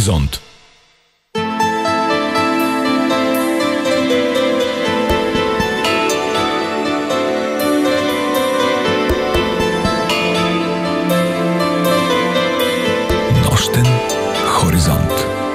Хоризонт. Нощен хоризонт.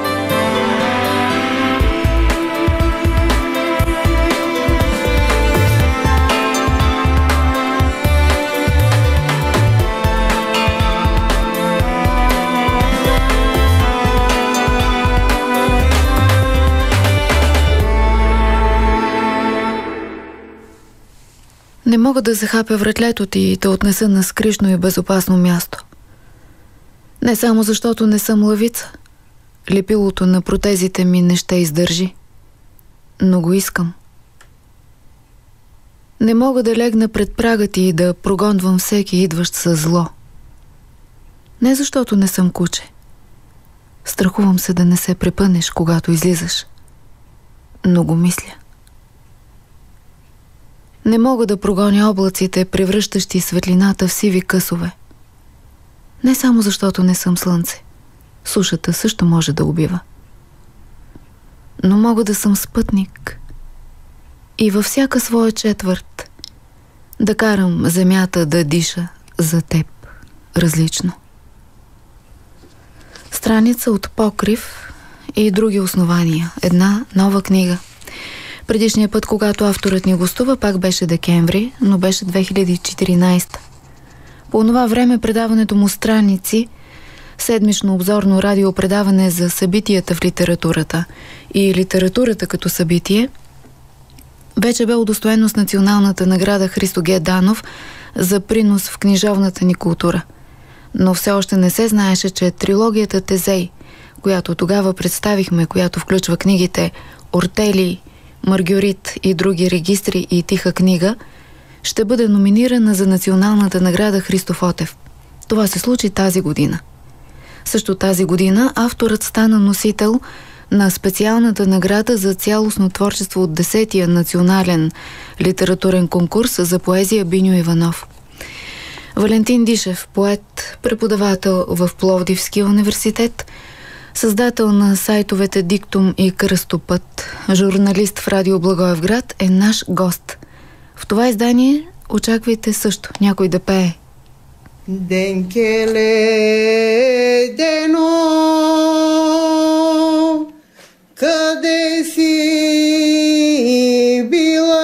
Не мога да захапя вратлето ти и те отнеса на скришно и безопасно място. Не само защото не съм лъвица. Лепилото на протезите ми не ще издържи. Но го искам. Не мога да легна пред прага ти и да прогонвам всеки идващ със зло. Не защото не съм куче. Страхувам се да не се препънеш, когато излизаш. Но го мисля. Не мога да прогоня облаците, превръщащи светлината в сиви късове. Не само защото не съм слънце. Сушата също може да убива. Но мога да съм спътник. И във всяка своя четвърт да карам земята да диша за теб различно. Страница от покрив и други основания. Една нова книга. Предишния път, когато авторът ни гостува, пак беше декември, но беше 2014. По това време предаването му Страници, седмично обзорно радиопредаване за събитията в литературата и литературата като събитие, вече бе удостоено с националната награда Христо Г. Данов за принос в книжовната ни култура. Но все още не се знаеше, че трилогията Тезей, която тогава представихме, която включва книгите Ортели, Маргюрит и други регистри и тиха книга, ще бъде номинирана за националната награда Христо Фотев. Това се случи тази година. Също тази година авторът стана носител на специалната награда за цялостно творчество от 10-я национален литературен конкурс за поезия Биньо Иванов. Валентин Дишев, поет, преподавател в Пловдивския университет, създател на сайтовете Диктум и Кръстопът, журналист в радио Благоевград, е наш гост. В това издание очаквайте също някой да пее. Денкеле дено, къде си била?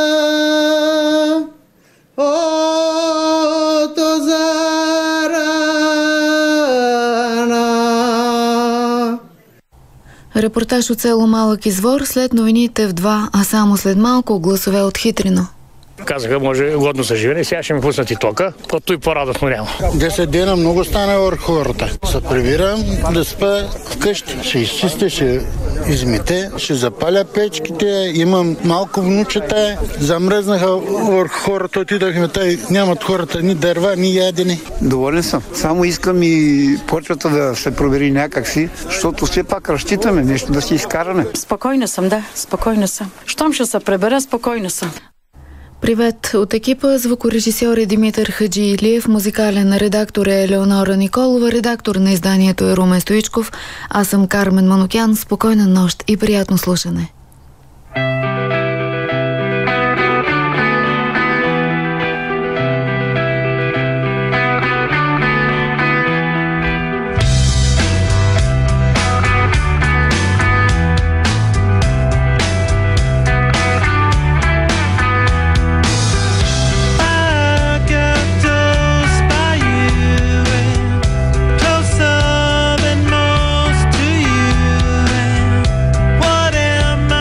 Репортаж от село Малък извор след новините в 2, а само след малко гласове от Хитрино. Казаха, може годно са живени, сега ще ми пуснат и тока, като и по-радостно няма. 10 дена много стана върху хората. Се прибирам да спа вкъщи. Ще изчистя, ще измете, ще запаля печките. Имам малко внучета. Замръзнаха върху хората, отидахме тай. Нямат хората ни дърва, ни ядени. Доволен съм. Само искам и почвата да се провери някакси, защото все пак разчитаме нещо да си изкараме. Спокойна съм, да. Спокойна съм. Щом ще се пребера, спокойна съм. Привет от екипа. Звукорежисьор е Димитър Хаджи Илиев, музикален редактор е Елеонора Николова, редактор на изданието е Румен Стоичков. Аз съм Кармен Манукян. Спокойна нощ и приятно слушане. Am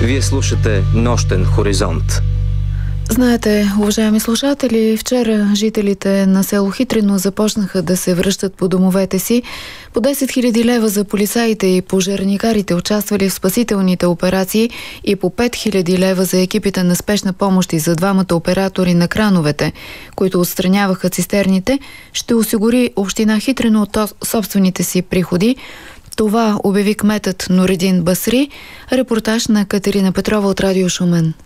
Вие слушате Нощен хоризонт. Знаете, уважаеми слушатели, вчера жителите на село Хитрино започнаха да се връщат по домовете си. По 10 000 лева за полицаите и пожарникарите, участвали в спасителните операции, и по 5 000 лева за екипите на спешна помощ и за двамата оператори на крановете, които отстраняваха цистерните, ще осигури община Хитрино от собствените си приходи. Това обяви кметът Нуридин Басри. Репортаж на Катерина Петрова от Радио Шумен.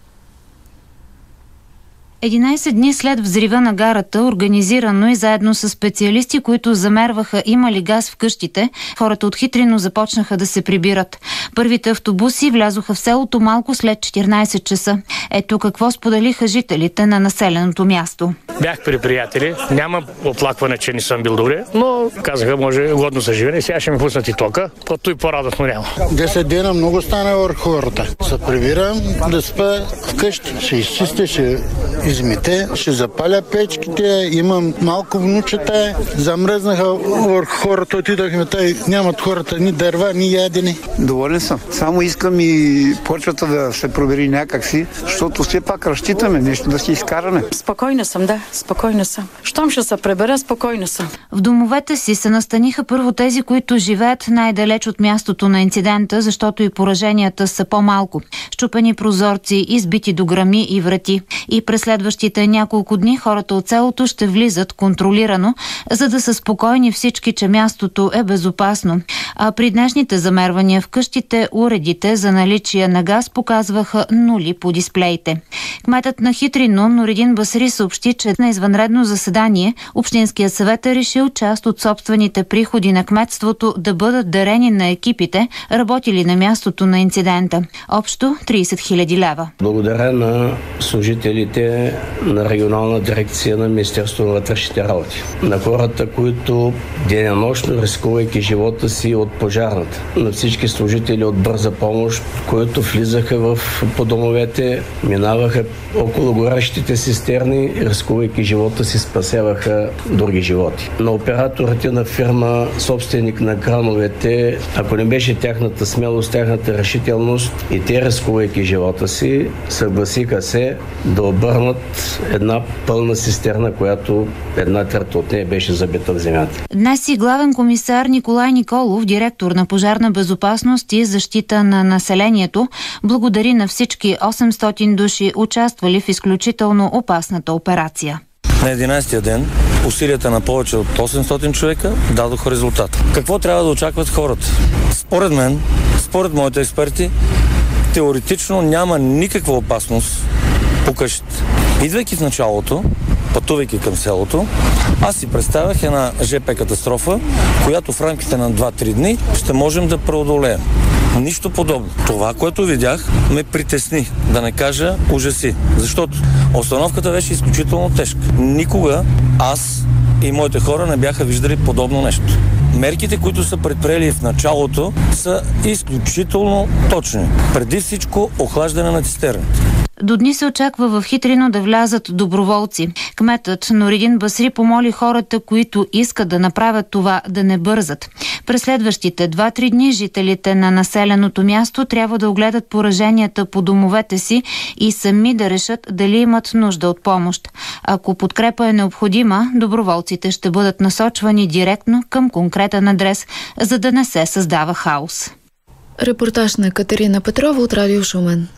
11 дни след взрива на гарата, организирано и заедно с специалисти, които замерваха има ли газ в къщите, хората от Хитрино започнаха да се прибират. Първите автобуси влязоха в селото малко след 14 часа. Ето какво споделиха жителите на населеното място. Бях при приятели, няма оплакване, че не съм бил добре, но казаха, може годно са живени, сега ще ми пуснат и тока, пъто и по-радостно няма. 10 дена много стана върху хората. Се прибирам да спа вкъщи. Ще изчистя, ще измете, ще запаля печките, имам малко внучета, замръзнаха върху хората, отидахме, тъй нямат хората ни дърва, ни ядени. Доволен съм. Само искам и почвата да се провери някакси, защото все пак разчитаме нещо да си изкараме. Спокойна съм, да, спокойна съм. Щом ще се пребера, спокойна съм. В домовете си се настаниха първо тези, които живеят най-далеч от мястото на инцидента, защото и пораженията са по-малко. Щупени прозорци, избити дограми и врати. И през следващите няколко дни хората от селото ще влизат контролирано, за да са спокойни всички, че мястото е безопасно. А при днешните замервания в къщите, уредите за наличие на газ показваха нули по дисплеите. Кметът на Хитрино Нуридин Басри съобщи, че на извънредно заседание Общинският съвет е решил част от собствените приходи на кметството да бъдат дарени на екипите, работили на мястото на инцидента. Общо 30 000 лева. Благодаря на служителите на регионална дирекция на Министерството на вътрешните работи, на хората, които денонощно, рискувайки живота си от пожарната, на всички служители от бърза помощ, които влизаха по домовете, минаваха около горещите цистерни, рискувайки живота си, спасяваха други животи. На операторите на фирма, собственик на крановете, ако не беше тяхната смелост, тяхната решителност и те, рискувайки живота си, съгласиха се да обърнат една пълна цистерна, която една трета от нея беше забита в земята. Днес и главен комисар Николай Николов, директор на пожарна безопасност и защита на населението, благодари на всички 800 души, участвали в изключително опасната операция. На 11-тия ден усилията на повече от 800 човека дадоха резултат. Какво трябва да очакват хората? Според мен, според моите експерти, теоретично няма никаква опасност по къщите. Идвайки в началото, пътувайки към селото, аз си представях една ЖП катастрофа, която в рамките на 2-3 дни ще можем да преодолеем. Нищо подобно. Това, което видях, ме притесни, да не кажа ужаси. Защото обстановката беше изключително тежка. Никога аз и моите хора не бяха виждали подобно нещо. Мерките, които са предприели в началото, са изключително точни. Преди всичко охлаждане на цистерните. До дни се очаква в Хитрино да влязат доброволци. Кметът Нуридин Басри помоли хората, които искат да направят това, да не бързат. През следващите 2-3 дни жителите на населеното място трябва да огледат пораженията по домовете си и сами да решат дали имат нужда от помощ. Ако подкрепа е необходима, доброволците ще бъдат насочвани директно към конкретен адрес, за да не се създава хаос. Репортаж на Катерина Петрова от Радио Шумен.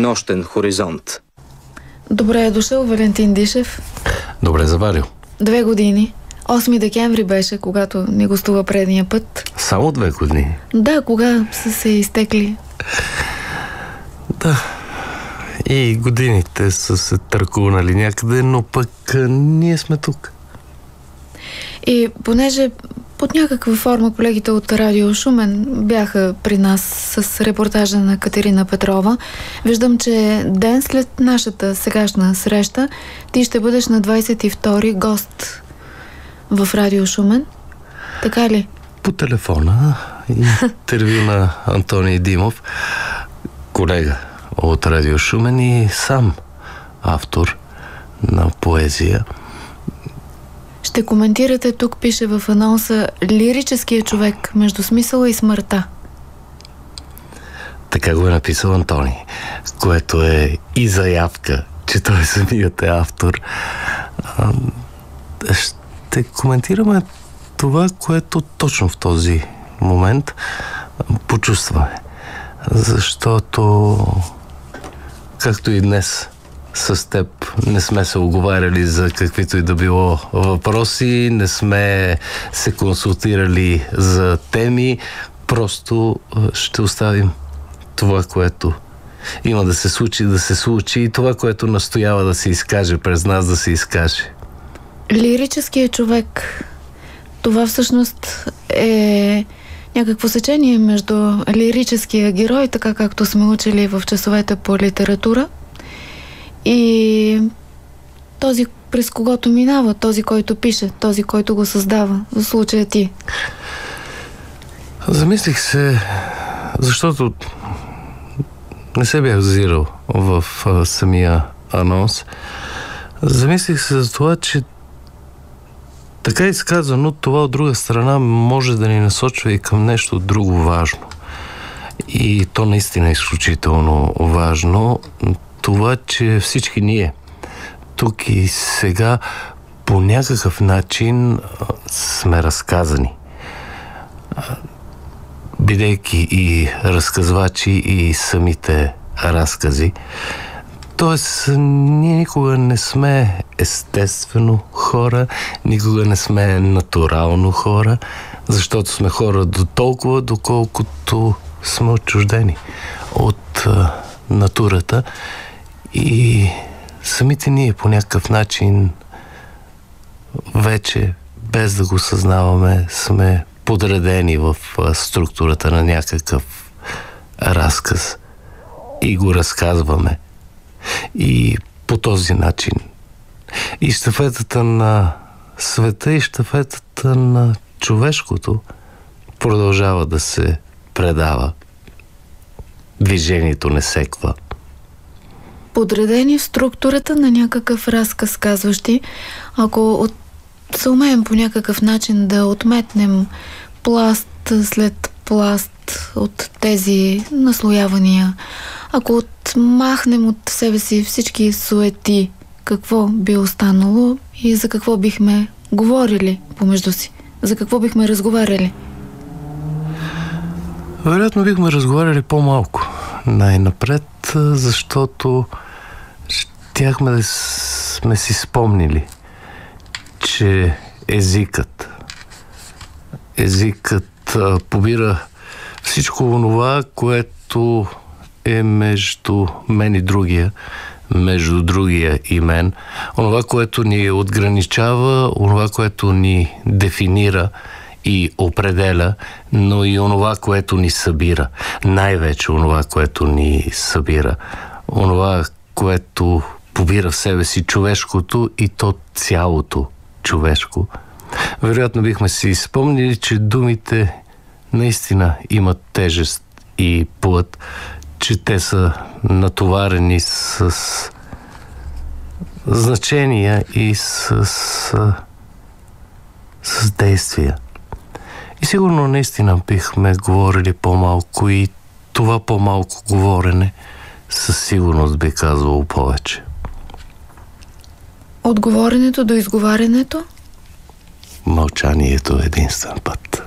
Нощен хоризонт. Добре е дошъл, Валентин Дишев. Добре заварил. 2 години. 8 декември беше, когато ни гостува предния път. Само 2 години? Да, кога са се изтекли? Да. И годините са се търкунали някъде, но пък ние сме тук. И понеже под някаква форма колегите от Радио Шумен бяха при нас с репортажа на Катерина Петрова, виждам, че ден след нашата сегашна среща ти ще бъдеш на 22-ри гост в Радио Шумен. Така ли? По телефона интервю на Антоний Димов, колега от Радио Шумен и сам автор на поезия. Ще коментирате, тук пише в анонса, лирическия човек между смисъла и смъртта. Така го е написал Антоний, което е и заявка, че той самият е автор. Ще коментираме това, което точно в този момент почувстваме. Защото, както и днес с теб не сме се оговаряли за каквито и да било въпроси, не сме се консултирали за теми, просто ще оставим това, което има да се случи и това, което настоява да се изкаже през нас, да се изкаже. Лирическият човек, това всъщност е някакво сечение между лирическия герой, така както сме учили в часовете по литература, и този, през когото минава, този, който пише, този, който го създава, в случая ти. Замислих се, защото не се бях взирал в самия анонс. Замислих се за това, че така изказано, това от друга страна може да ни насочва и към нещо друго важно. И то наистина е изключително важно. Това, че всички ние тук и сега по някакъв начин сме разказани. Бидейки и разказвачи и самите разкази. Тоест, ние никога не сме естествено хора, никога не сме натурално хора, защото сме хора до толкова, доколкото сме отчуждени от натурата и самите ние по някакъв начин вече, без да го съзнаваме, сме подредени в структурата на някакъв разказ и го разказваме. И по този начин и щафетата на света, и щафетата на човешкото продължава да се предава. Движението не секва. Подредени в структурата на някакъв разказ, казваш ти. Ако се умеем по някакъв начин да отметнем пласт след пласт от тези наслоявания, ако отмахнем от себе си всички суети, какво би останало и за какво бихме говорили помежду си? За какво бихме разговаряли? Вероятно бихме разговаряли по-малко най-напред, защото щяхме да сме си спомнили, че езикът побира всичко онова, което е между мен и другия, между другия и мен. Онова, което ни отграничава, онова, което ни дефинира и определя, но и онова, което ни събира. Най-вече онова, което ни събира. Онова, което побира в себе си човешкото и то цялото човешко. Вероятно бихме си спомнили, че думите наистина имат тежест и плът, че те са натоварени с значения и с действия. И сигурно наистина бихме говорили по-малко и това по-малко говорене със сигурност би казвало повече. От говоренето до изговарянето? Мълчанието е единствен път.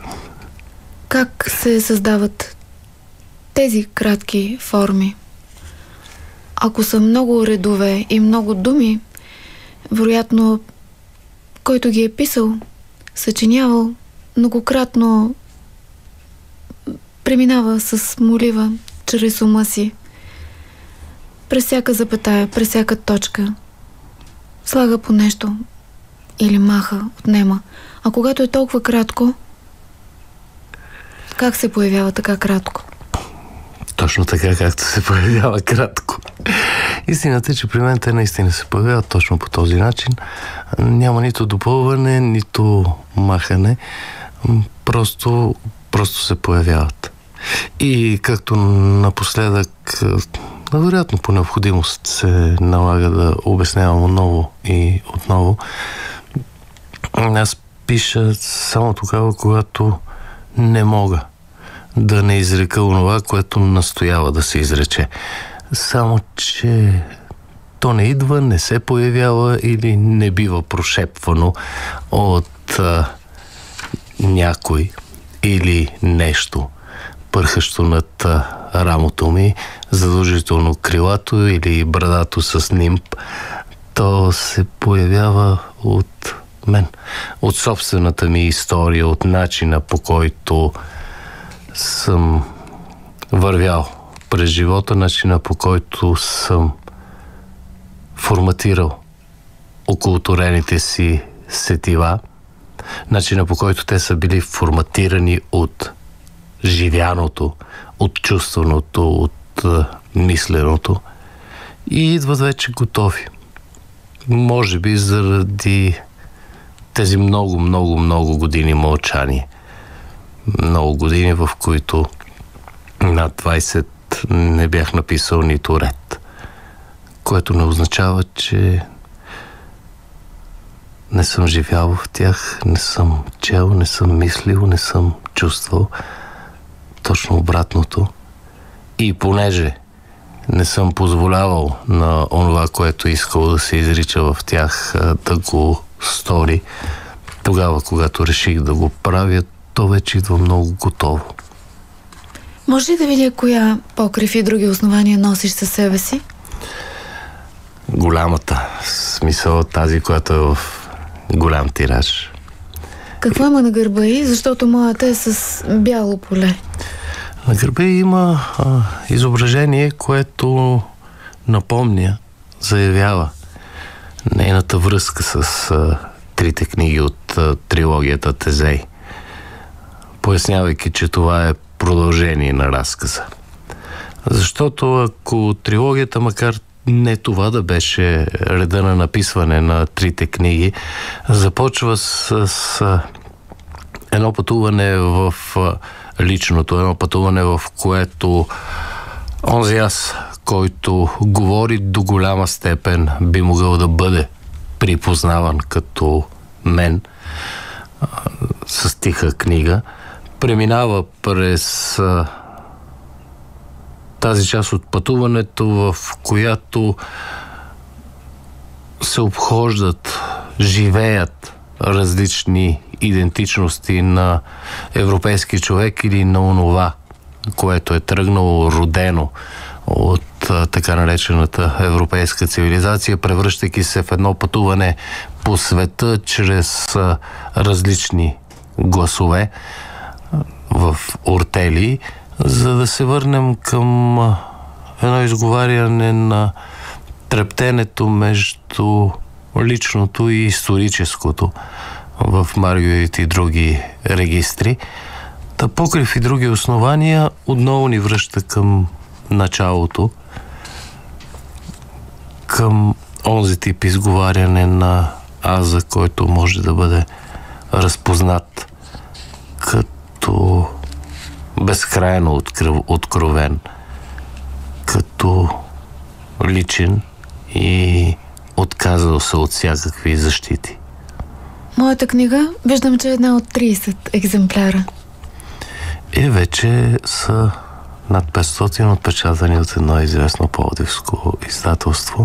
Как се създават тези кратки форми? ако са много редове и много думи, вероятно, който ги е писал, съчинявал, многократно преминава с молива чрез ума си. През всяка запетая, през всяка точка слага по нещо или маха, отнема. А когато е толкова кратко, как се появява така кратко? Точно така, както се появява кратко. Истината е, че при мен те наистина се появяват точно по този начин. Няма нито допълване, нито махане. Просто се появяват. И както напоследък, вероятно по необходимост се налага да обяснявам отново и отново, аз пиша само тогава, когато не мога да не изрека онова, което настоява да се изрече. Само че то не идва, не се появява или не бива прошепвано от някой или нещо, пърхащо над рамото ми, задължително крилато или брадато с нимб. То се появява от мен, от собствената ми история, от начина, по който съм вървял през живота, начина, по който съм форматирал околотворените си сетива, начина, по който те са били форматирани от живяното, от чувственото, от мисленото и идват вече готови. Може би заради тези много години мълчание. Много години, в които над 20 не бях написал нито ред. Което не означава, че не съм живял в тях, не съм чел, не съм мислил, не съм чувствал. Точно обратното. И понеже не съм позволявал на онова, което искал да се изрича в тях, да го стори, тогава, когато реших да го правя, то вече идва много готово. Може ли да видя коя покрив и други основания носиш със себе си? Голямата. Смисъл тази, която е в голям тираж. Какво има на гърба ѝ? Защото моята е с бяло поле. На гърба ѝ има изображение, което напомня, заявява нейната връзка с трите книги от трилогията Тезей, пояснявайки, че това е продължение на разказа. Защото ако трилогията, макар не това да беше реда на написване на трите книги, започва с едно пътуване в личното, едно пътуване, в което онзи аз, който говори до голяма степен, би могъл да бъде припознаван като мен с тиха книга, преминава през тази част от пътуването, в която се обхождат, живеят различни идентичности на европейски човек или на онова, което е тръгнало, родено от така наречената европейска цивилизация, превръщайки се в едно пътуване по света чрез различни гласове в ортели, за да се върнем към едно изговаряне на трептенето между личното и историческото в Маргиорите и други регистри. Та покрив и други основания отново ни връща към началото, към онзи тип изговаряне на аза, който може да бъде разпознат като безкрайно откровен, като личен и отказал се от всякакви защити. Моята книга, виждам, че е една от 30 екземпляра. Вече са над 500 отпечатани от едно известно пловдивско издателство.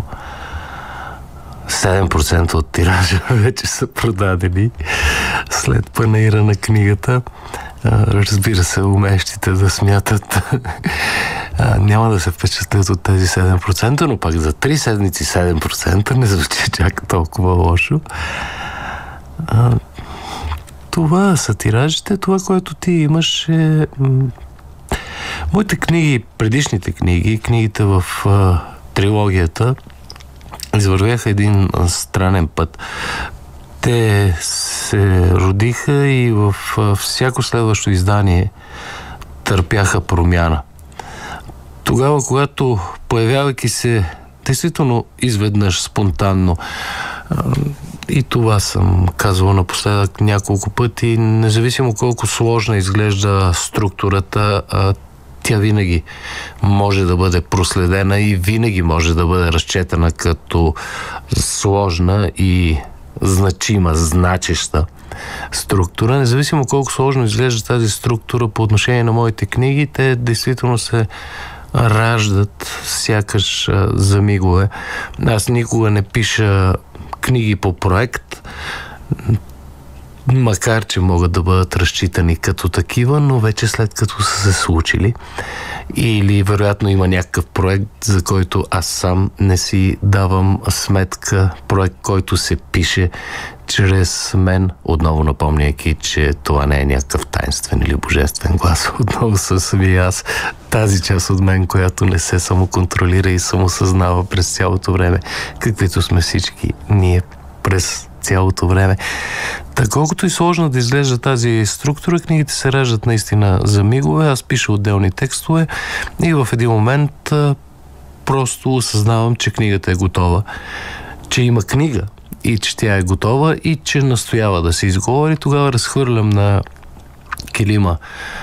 7% от тиража вече са продадени след панаира на книгата. Разбира се, умещите да смятат няма да се впечатлят от тези 7%, но пак за 3 седмици 7% не звучи чак толкова лошо. Това са тиражите. Това, което ти имаш е... Моите книги, предишните книги, книгите в трилогията, извървяха един странен път. Те се родиха и в всяко следващо издание търпяха промяна. Тогава, когато появявайки се действително изведнъж, спонтанно, и това съм казвал напоследък няколко пъти, независимо колко сложна изглежда структурата, тя винаги може да бъде проследена и винаги може да бъде разчетена като сложна и значима, значеща структура. Независимо колко сложно изглежда тази структура по отношение на моите книги, те действително се раждат сякаш за мигове. Аз никога не пиша книги по проект, макар че могат да бъдат разчитани като такива, но вече след като са се случили или вероятно има някакъв проект, за който аз сам не си давам сметка, проект, който се пише чрез мен, отново напомняйки, че това не е някакъв таинствен или божествен глас. Отново съм и аз, тази част от мен, която не се самоконтролира и самосъзнава през цялото време, каквито сме всички ние през цялото време. Така, колкото и сложно да изглежда тази структура, книгите се раждат наистина за мигове. Аз пиша отделни текстове и в един момент просто осъзнавам, че книгата е готова, че има книга и че тя е готова и че настоява да се изговори. Тогава разхвърлям на килима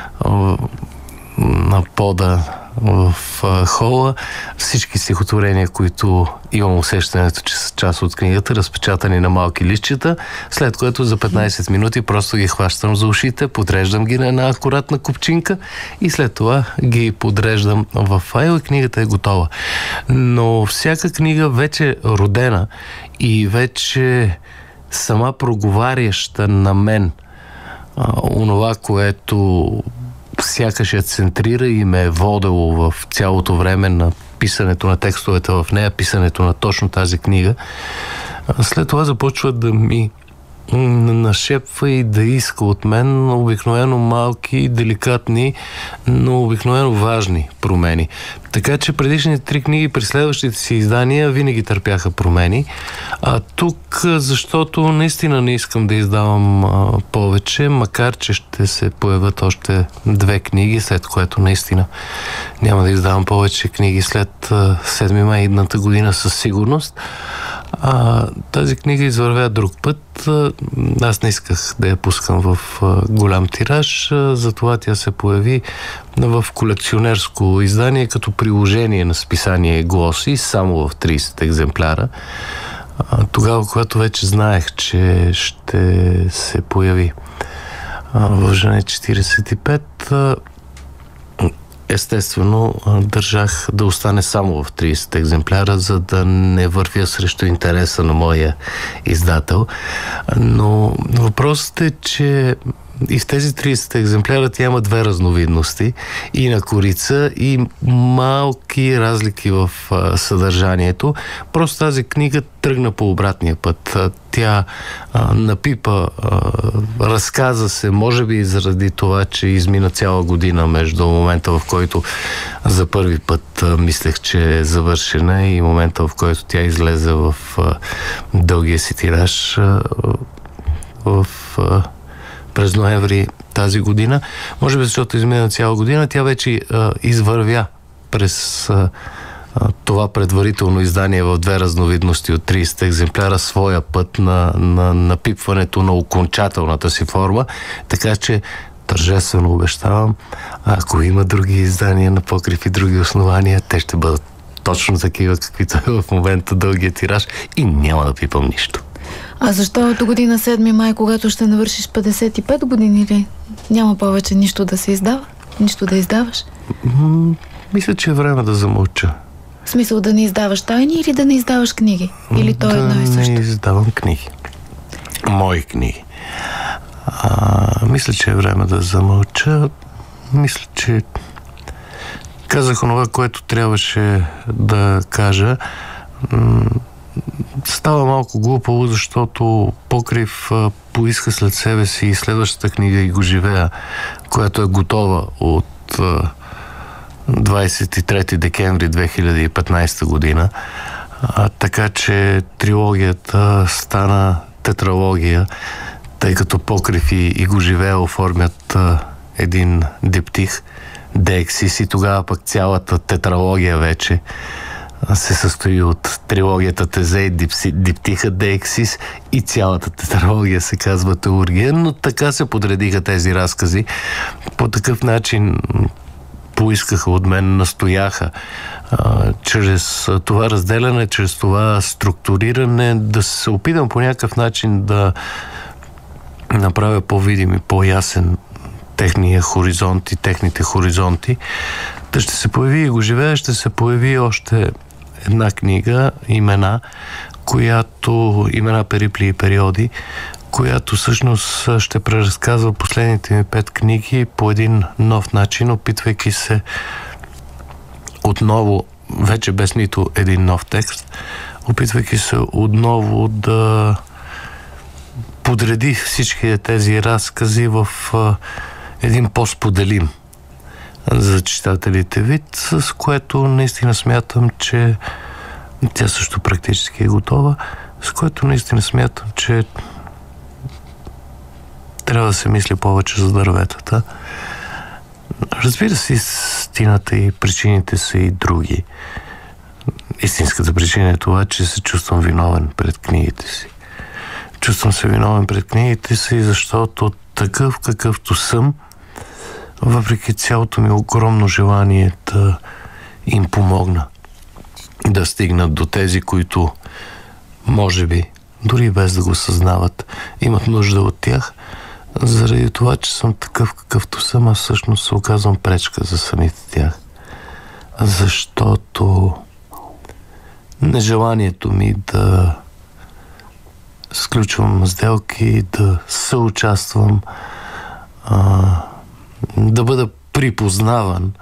на пода в хола всички стихотворения, които имам усещането, че са част от книгата, разпечатани на малки листчета, след което за 15 минути просто ги хващам за ушите, подреждам ги на една акуратна купчинка и след това ги подреждам в файл и книгата е готова. Но всяка книга вече родена и вече сама проговаряща на мен онова, което сякаш я центрира и ме е водело в цялото време на писането на текстовете в нея, писането на точно тази книга. След това започва да ми нашепва и да иска от мен обикновено малки, деликатни, но обикновено важни промени. Така че предишните 3 книги при следващите си издания винаги търпяха промени. А тук, защото наистина не искам да издавам повече, макар че ще се появят още 2 книги, след което наистина няма да издавам повече книги след 7 май идната година със сигурност. Тази книга извървя друг път. Аз не исках да я пускам в голям тираж, затова тя се появи в колекционерско издание като приложение на списание Глоси, само в 30 екземпляра. Тогава, когато вече знаех, че ще се появи в Жене 45, естествено, държах да остане само в 30 екземпляра, за да не вървя срещу интереса на моя издател. Но въпросът е, че и в тези 30 екземпляра тя има 2 разновидности, и на корица, и малки разлики в съдържанието. Просто тази книга тръгна по обратния път. Тя напипа, разказа се, може би заради това, че измина цяла година между момента, в който за първи път мислех, че е завършена, и момента, в който тя излезе в дългия си тираж през ноември тази година. Може би защото измина цяла година, тя вече извървя през това предварително издание в 2 разновидности от 30 екземпляра своя път на напипването на окончателната си форма, така че тържествено обещавам, ако има други издания на покрив и други основания, те ще бъдат точно такива, каквито е в момента дългия тираж, и няма да пипам нищо. А защо до година 7 май, когато ще навършиш 55 години, или няма повече нищо да се издава? Нищо да издаваш? Мисля, че е време да замълча. В смисъл да не издаваш тайни или да не издаваш книги? Или то е едно и също? Да не издавам книги. Мои книги. Мисля, че е време да замълча. Мисля, че Казах онова, което трябваше да кажа. Става малко глупаво, защото Покрив поиска след себе си и следващата книга "И го живея", която е готова от 23 декември 2015 година. Така че трилогията стана тетралогия, тъй като Покрив и го живея оформят един диптих, Деексис, и тогава пък цялата тетралогия вече се състои от трилогията Тезей, диптиха Деексис и цялата тетралогия се казва Теургия, но така се подредиха тези разкази. По такъв начин поискаха от мен, настояха чрез това разделяне, чрез това структуриране, да се опитам по някакъв начин да направя по-видим и по-ясен техния хоризонт и техните хоризонти. Да ще се появи "И го живея", ще се появи още една книга, "Имена", "Имена, перипли и периоди", която всъщност ще преразказва последните ми 5 книги по един нов начин, опитвайки се отново, вече без нито един нов текст, опитвайки се отново да подреди всички тези разкази в един по-споделим за читателите вид, с което наистина смятам, че тя също практически е готова, с което наистина смятам, че трябва да се мисли повече за дърветата. Разбира се, истината и причините са и други. Истинската причина е това, че се чувствам виновен пред книгите си. Чувствам се виновен пред книгите си, защото такъв какъвто съм, въпреки цялото ми огромно желание да им помогна да стигнат до тези, които може би, дори без да го съзнават, имат нужда от тях, заради това, че съм такъв какъвто съм, а всъщност се оказвам пречка за самите тях. Защото нежеланието ми да сключвам сделки, да съучаствам, да бъда припознаван,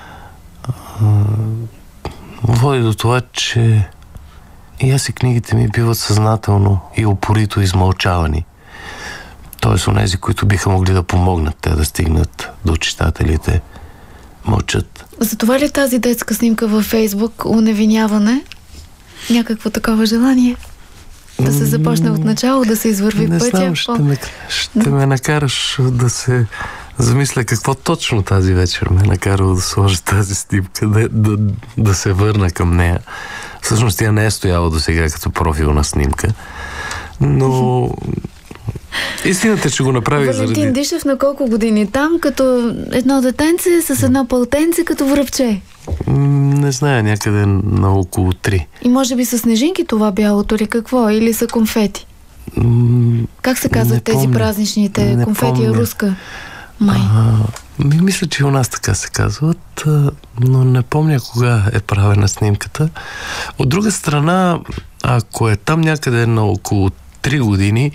води до това, че и аз и книгите ми биват съзнателно и упорито измълчавани. Тоест, онези, които биха могли да помогнат те да стигнат до читателите, мълчат. Затова ли тази детска снимка във Фейсбук, уневиняване? Някакво такова желание? Да се започне от начало, да се извърви пътя? Не знам, ще ме накараш да се замисля какво точно тази вечер ме накарало да сложа тази снимка, да се върна към нея. Всъщност тя не е стояла до сега като профилна снимка, но истината, че го направих заради... Валентин Дишев на колко години там, като едно детенце с едно пълтенце като връбче? Не зная, някъде на около 3. И може би са снежинки това бялото ли какво? Или са конфети? Как се казват тези празничните конфети? Руска май. Мисля, че у нас така се казват, но не помня кога е правена снимката. От друга страна, ако е там някъде на около 3 години,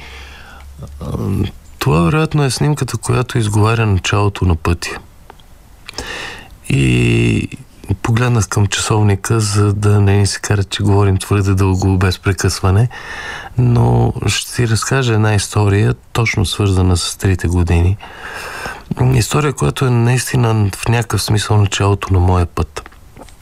това вероятно е снимката, която изговаря началото на пътя. И погледнах към часовника, за да не ни се кара, че говорим твърде дълго без прекъсване, но ще ти разкажа една история, точно свързана с 3 години. История, която е наистина в някакъв смисъл началото на моя път.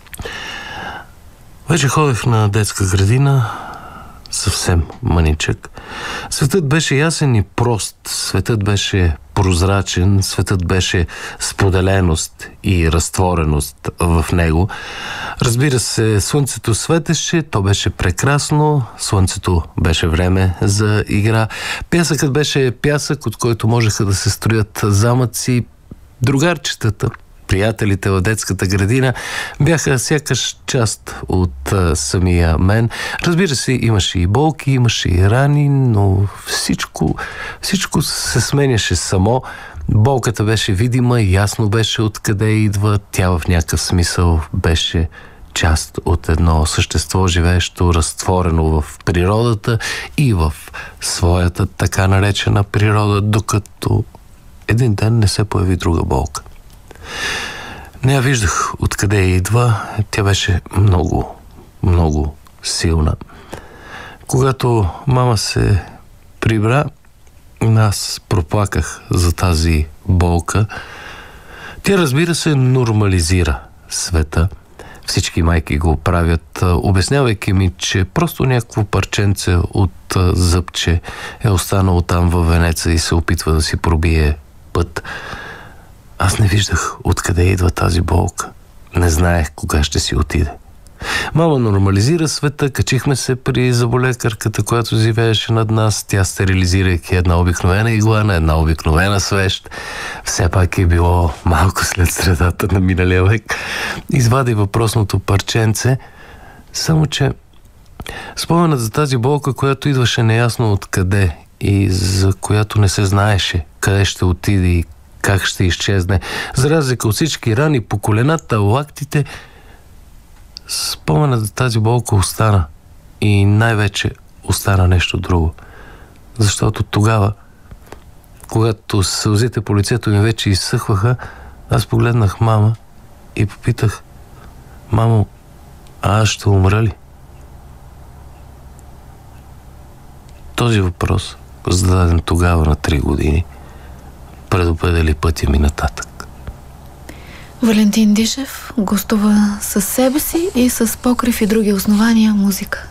Вече ходех на детска градина, съвсем мъничък. Светът беше ясен и прост, светът беше прозрачен, светът беше споделеност и разтвореност в него. Разбира се, слънцето светеше, то беше прекрасно, слънцето беше време за игра. Пясъкът беше пясък, от който можеха да се строят замъци. Другарчетата, приятелите в детската градина бяха сякаш част от самия мен. Разбира се, имаше и болки, имаше и рани, но всичко се сменяше само. Болката беше видима, ясно беше откъде идва. Тя в някакъв смисъл беше част от едно същество, живеещо разтворено в природата и в своята така наречена природа, докато един ден не се появи друга болка. Не я виждах откъде идва. Тя беше много, много силна. Когато мама се прибра, аз проплаках за тази болка. Тя, разбира се, нормализира света. Всички майки го правят, обяснявайки ми, че просто някакво парченце от зъбче е останало там във венеца и се опитва да си пробие път. Аз не виждах откъде идва тази болка. Не знаех кога ще си отиде. Мама нормализира света, качихме се при зъболекарката, която живееше над нас. Тя, стерилизирайки една обикновена игла на една обикновена свещ, все пак е било малко след средата на миналия век, извади въпросното парченце, само че споменът за тази болка, която идваше неясно откъде и за която не се знаеше къде ще отиде и как ще изчезне, за разлика от всички рани по колената, лактите, споменът за тази болка остана. И най-вече остана нещо друго. Защото тогава, когато сълзите по лицето ми вече изсъхваха, аз погледнах мама и попитах: мамо, аз ще умра ли? Този въпрос, зададен тогава на 3 години, предопредели пътя ми нататък. Валентин Дишев гостува със себе си и с покрив и други основания музика.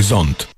хоризонт.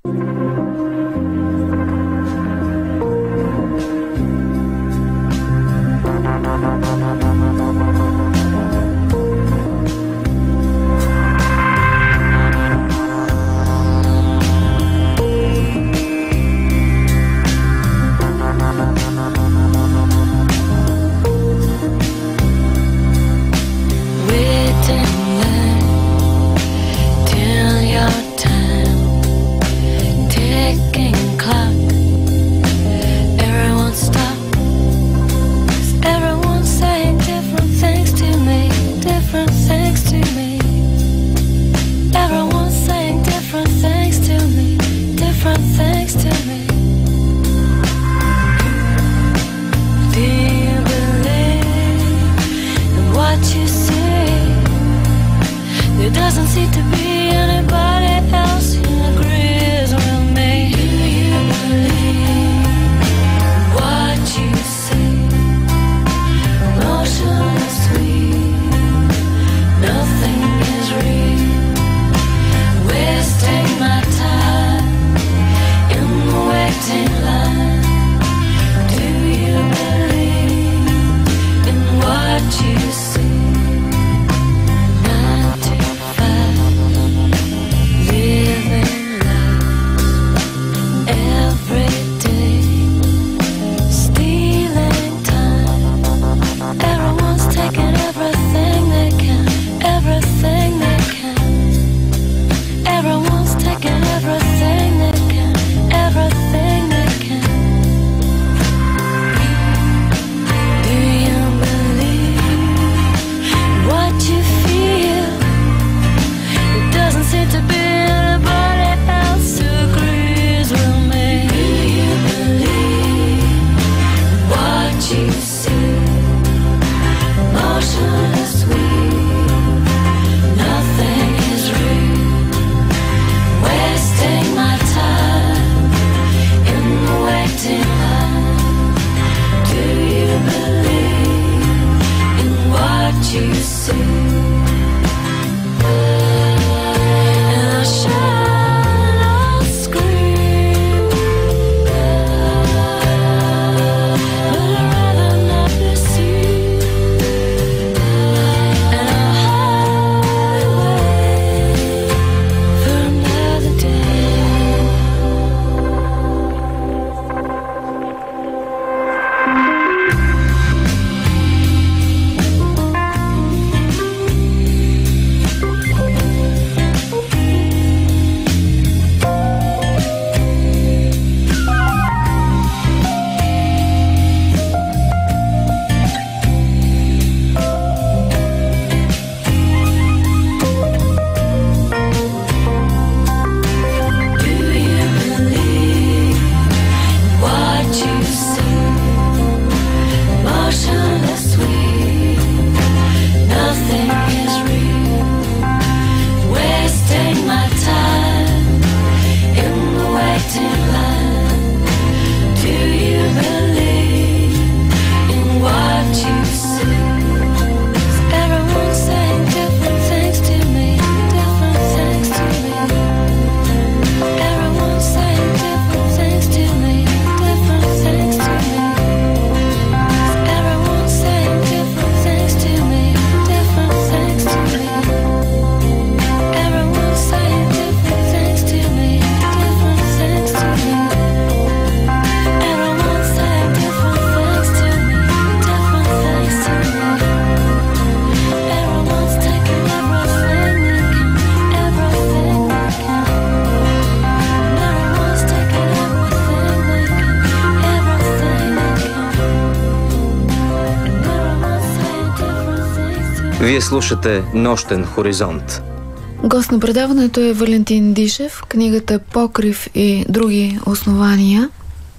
Вие слушате Нощен хоризонт. Гост на предаването е Валентин Дишев, книгата "Покрив и други основания".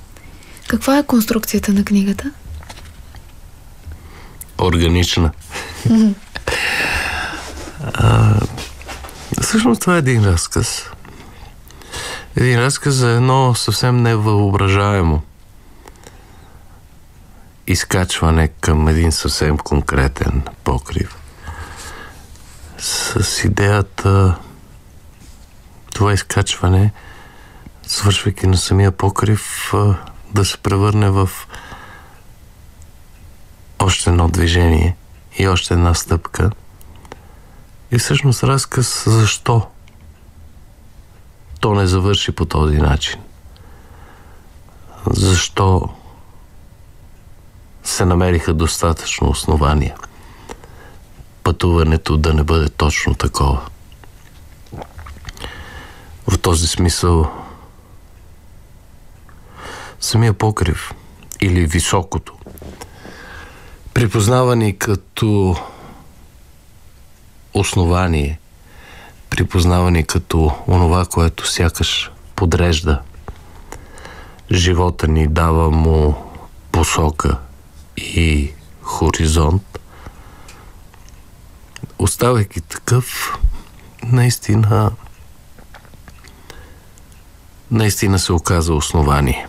Каква е конструкцията на книгата? Органична. Всъщност това е един разказ. Един разказ за едно съвсем невъображаемо изкачване към един съвсем конкретен покрив. С идеята това изкачване свършвайки на самия покрив, да се превърне в още едно движение и още една стъпка. И всъщност разказ защо то не завърши по този начин. Защо се намериха достатъчно основания пътуването да не бъде точно такова. В този смисъл самия покрив или високото, припознавани като основание, припознавани като онова, което сякаш подрежда живота ни, дава му посока и хоризонт, оставайки такъв, наистина се оказа основание.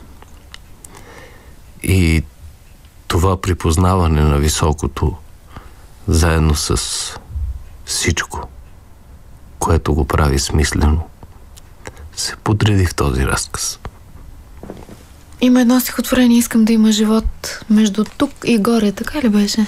И това припознаване на високото, заедно с всичко, което го прави смислено, се подреди в този разказ. Има едно стихотворение: искам да има живот между тук и горе. Така ли беше?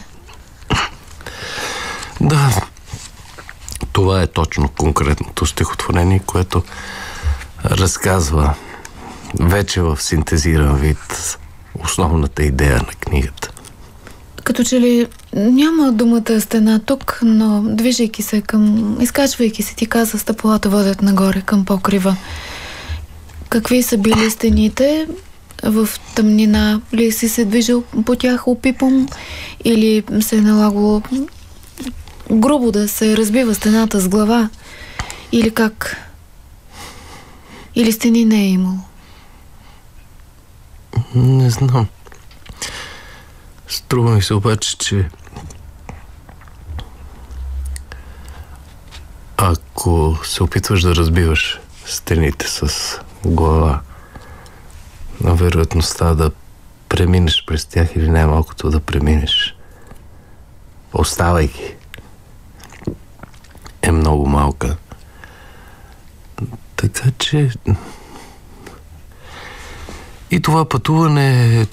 Да. Това е точно конкретното стихотворение, което разказва вече в синтезиран вид основната идея на книгата. Като че ли няма думата стена тук, но движейки се към, изкачвайки се, ти каза, стъпалата водят нагоре към покрива. Какви са били стените? В тъмнина ли си се движил по тях опипом, или се е налагало грубо да се разбива стената с глава, или как? Или стени не е имало? Не знам. Струва ми се обаче, че ако се опитваш да разбиваш стените с глава, вероятността да преминеш през тях или най-малкото да преминеш, оставайки, е много малка. Така че и това пътуване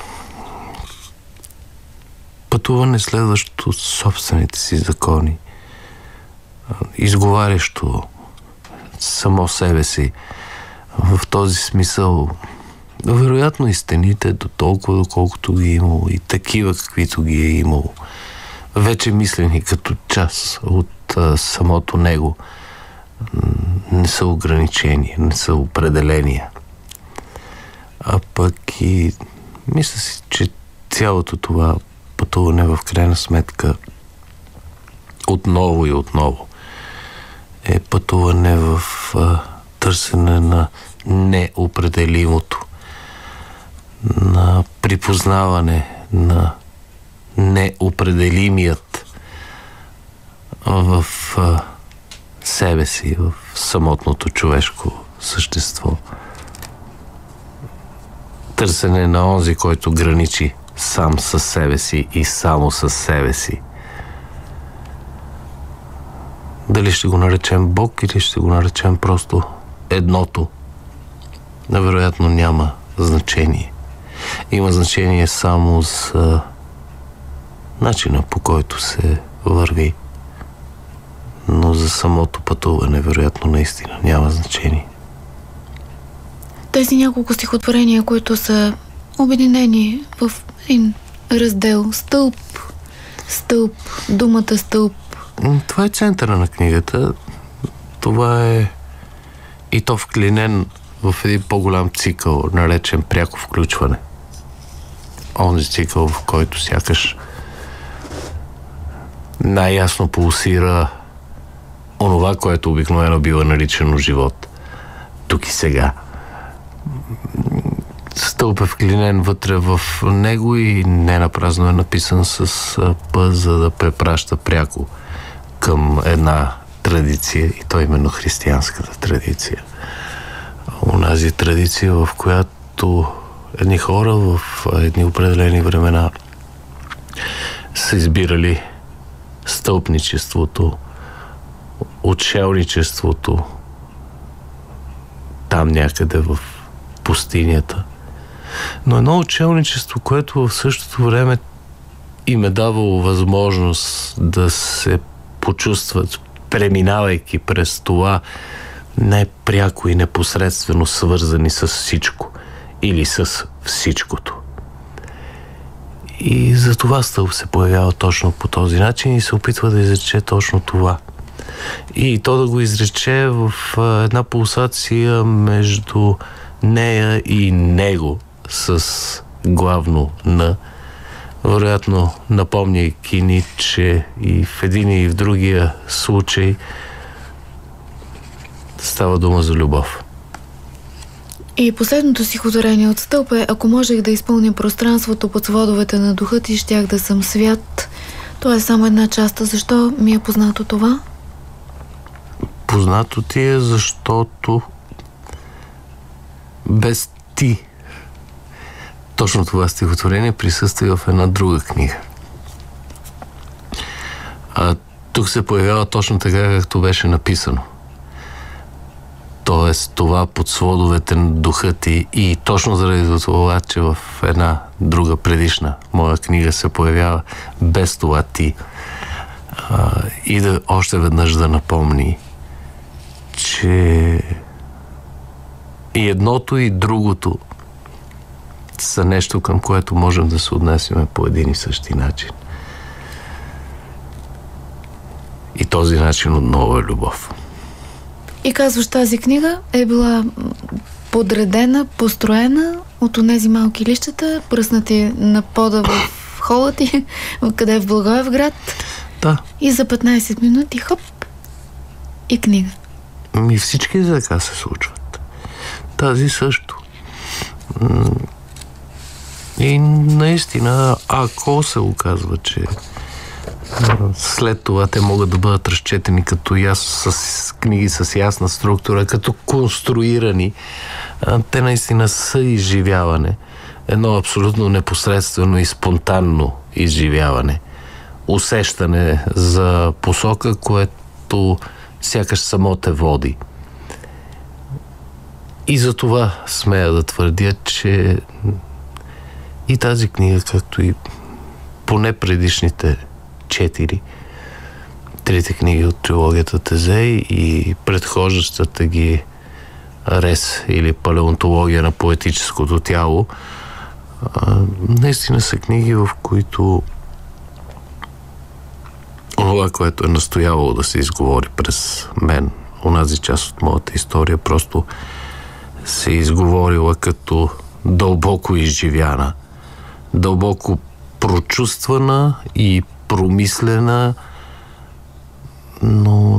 следващо собствените си закони, изговарящо само себе си. В този смисъл, вероятно и стените до толкова, доколкото ги е имало, и такива, каквито ги е имало, вече мислени като част от самото него, не са ограничения, не са определения. А пък и мисля си, че цялото това пътуване в крайна сметка отново и отново е пътуване в търсене на неопределимото, на припознаване на неопределимият в себе си, в самотното човешко същество. Търсене на онзи, който граничи сам със себе си и само със себе си. Дали ще го наречем Бог или ще го наречем просто едното, невероятно няма значение. Има значение само за начина, по който се върви, но за самото пътуване вероятно наистина няма значение. Тези няколко стихотворения, които са обединени в един раздел: стълб, думата стълб. Това е центъра на книгата. Това е и то вклинен в един по-голям цикъл, наречен пряко включване. Онзи цикъл, в който сякаш най-ясно пулсира онова, което обикновено бива наричано живот. Тук и сега. Стълб е вклинен вътре в него и не напразно е написан с П, за да препраща пряко към една традиция, и то именно християнската традиция. Онази традиция, в която едни хора в едни определени времена са избирали стълпничеството, отшелничеството там някъде в пустинята. Но едно учелничество, което в същото време им е давало възможност да се почувстват, преминавайки през това непряко и непосредствено свързани с всичко или с всичкото. И за това Стълб се появява точно по този начин и се опитва да изрече точно това. И то да го изрече в една пулсация между нея и него с главно на, вероятно напомняйки ни, че и в един и в другия случай става дума за любов. И последното стихотворение от Стълб е: ако можех да изпълня пространството под сводовете на духа ти, щях да съм свят. Това е само една част. Защо ми е познато това? Познато ти е, защото без ти точно това стихотворение присъства и в една друга книга. А тук се появява точно така, както беше написано. Тоест това под сводовете на духа ти, и точно заради това, че в една друга предишна моя книга се появява без това ти, и да още веднъж да напомни, че и едното и другото са нещо, към което можем да се отнесем по един и същи начин. И този начин отново е любов. И казваш, тази книга е била подредена, построена от онези малки лищата, пръснати на пода в хола ти, къде е в Благоевград. Да. И за 15 минути, хоп, и книга. И всички така се случват. Тази също. И наистина, ако се оказва, че след това те могат да бъдат разчетени като с книги с ясна структура, като конструирани, те наистина са изживяване. Едно абсолютно непосредствено и спонтанно изживяване. Усещане за посока, което сякаш само те води. И за това смея да твърдя, че и тази книга, както и поне предишните 4, трите книги от трилогията Тезей и предхождащата ги Рез или Палеонтология на поетическото тяло, наистина са книги, в които това, което е настоявало да се изговори през мен, онази част от моята история, просто се изговорила като дълбоко изживяна, дълбоко прочувствана и промислена, но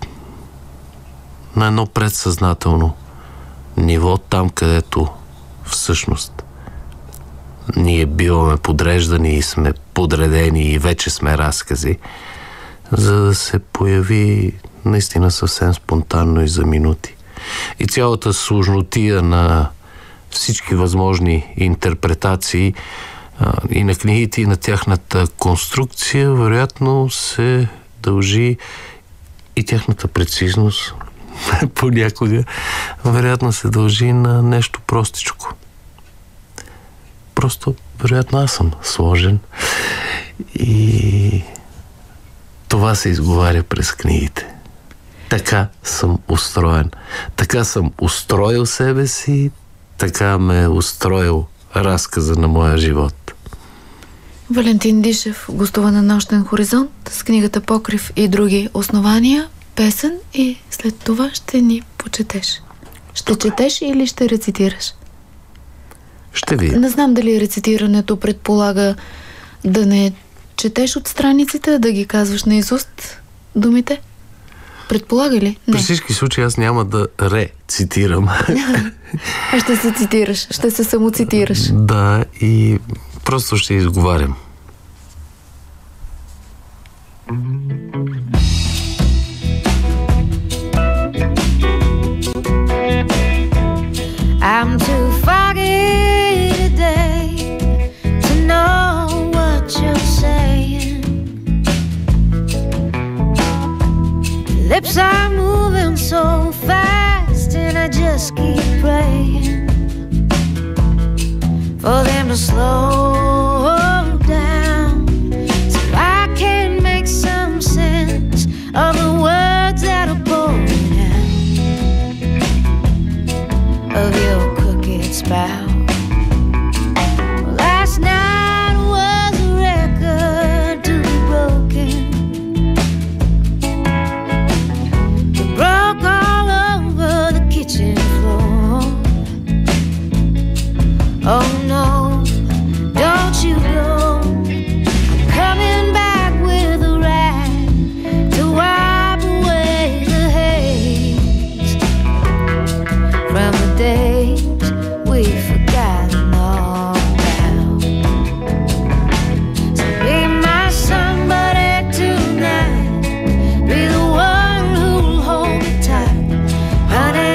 на едно предсъзнателно ниво, там където всъщност ние биваме подреждани и сме подредени и вече сме разкази, за да се появи наистина съвсем спонтанно и за минути. И цялата сложнотия на всички възможни интерпретации и на книгите, и на тяхната конструкция, вероятно се дължи и тяхната прецизност понякога, вероятно се дължи на нещо простичко. Просто, вероятно, аз съм сложен и това се изговаря през книгите. Така съм устроен. Така съм устроил себе си, така ме е устроил разказа на моя живот. Валентин Дишев гостува на Нощен хоризонт с книгата Покрив и други основания, песен, и след това ще ни почетеш. Ще четеш или ще рецитираш? Ще видя. Не знам дали рецитирането предполага да не четеш от страниците, а да ги казваш наизуст думите. Предполага ли? Не. При всички случаи аз няма да рецитирам. А ще се цитираш, ще се самоцитираш. Да, и просто ще изговарям. I'm too foggy today to know what you're saying. Lips are moving so fast and I just keep praying gonna slow down so I can make some sense of the words that are pouring out of your crooked spout. Last night was a record to be broken. It broke all over the kitchen floor. Oh no, don't you go. I'm coming back with a rag to wipe away the haze from the days we've forgotten all about. So be my somebody tonight, be the one who'll hold me tight. Honey,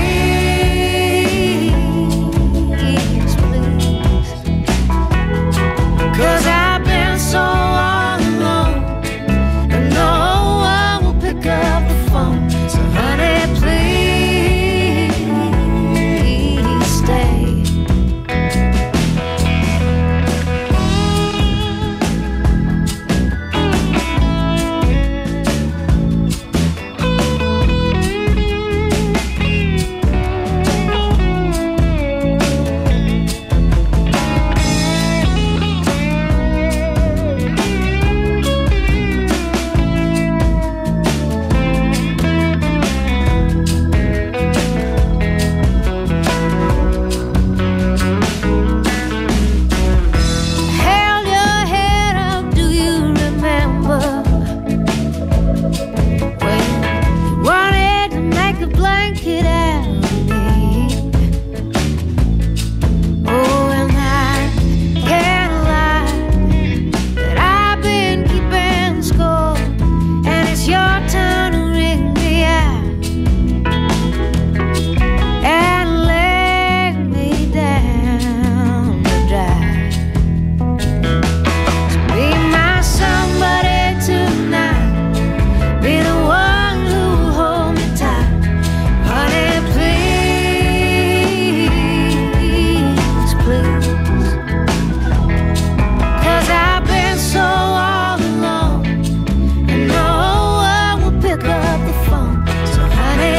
please, please, 'cause I've been so all alone and no one will pick up the phone. So honey, please stay. Held your head up, do you remember when you wanted to make a blanket out of me? Oh, and I can't lie that I've been keeping score, and it's your turn to ring me out and lay me down to dry. Be my somebody tonight, be the one who'll hold me tight. Honey, please, please, 'cause I've been so all alone and no one will pick up the phone. So honey,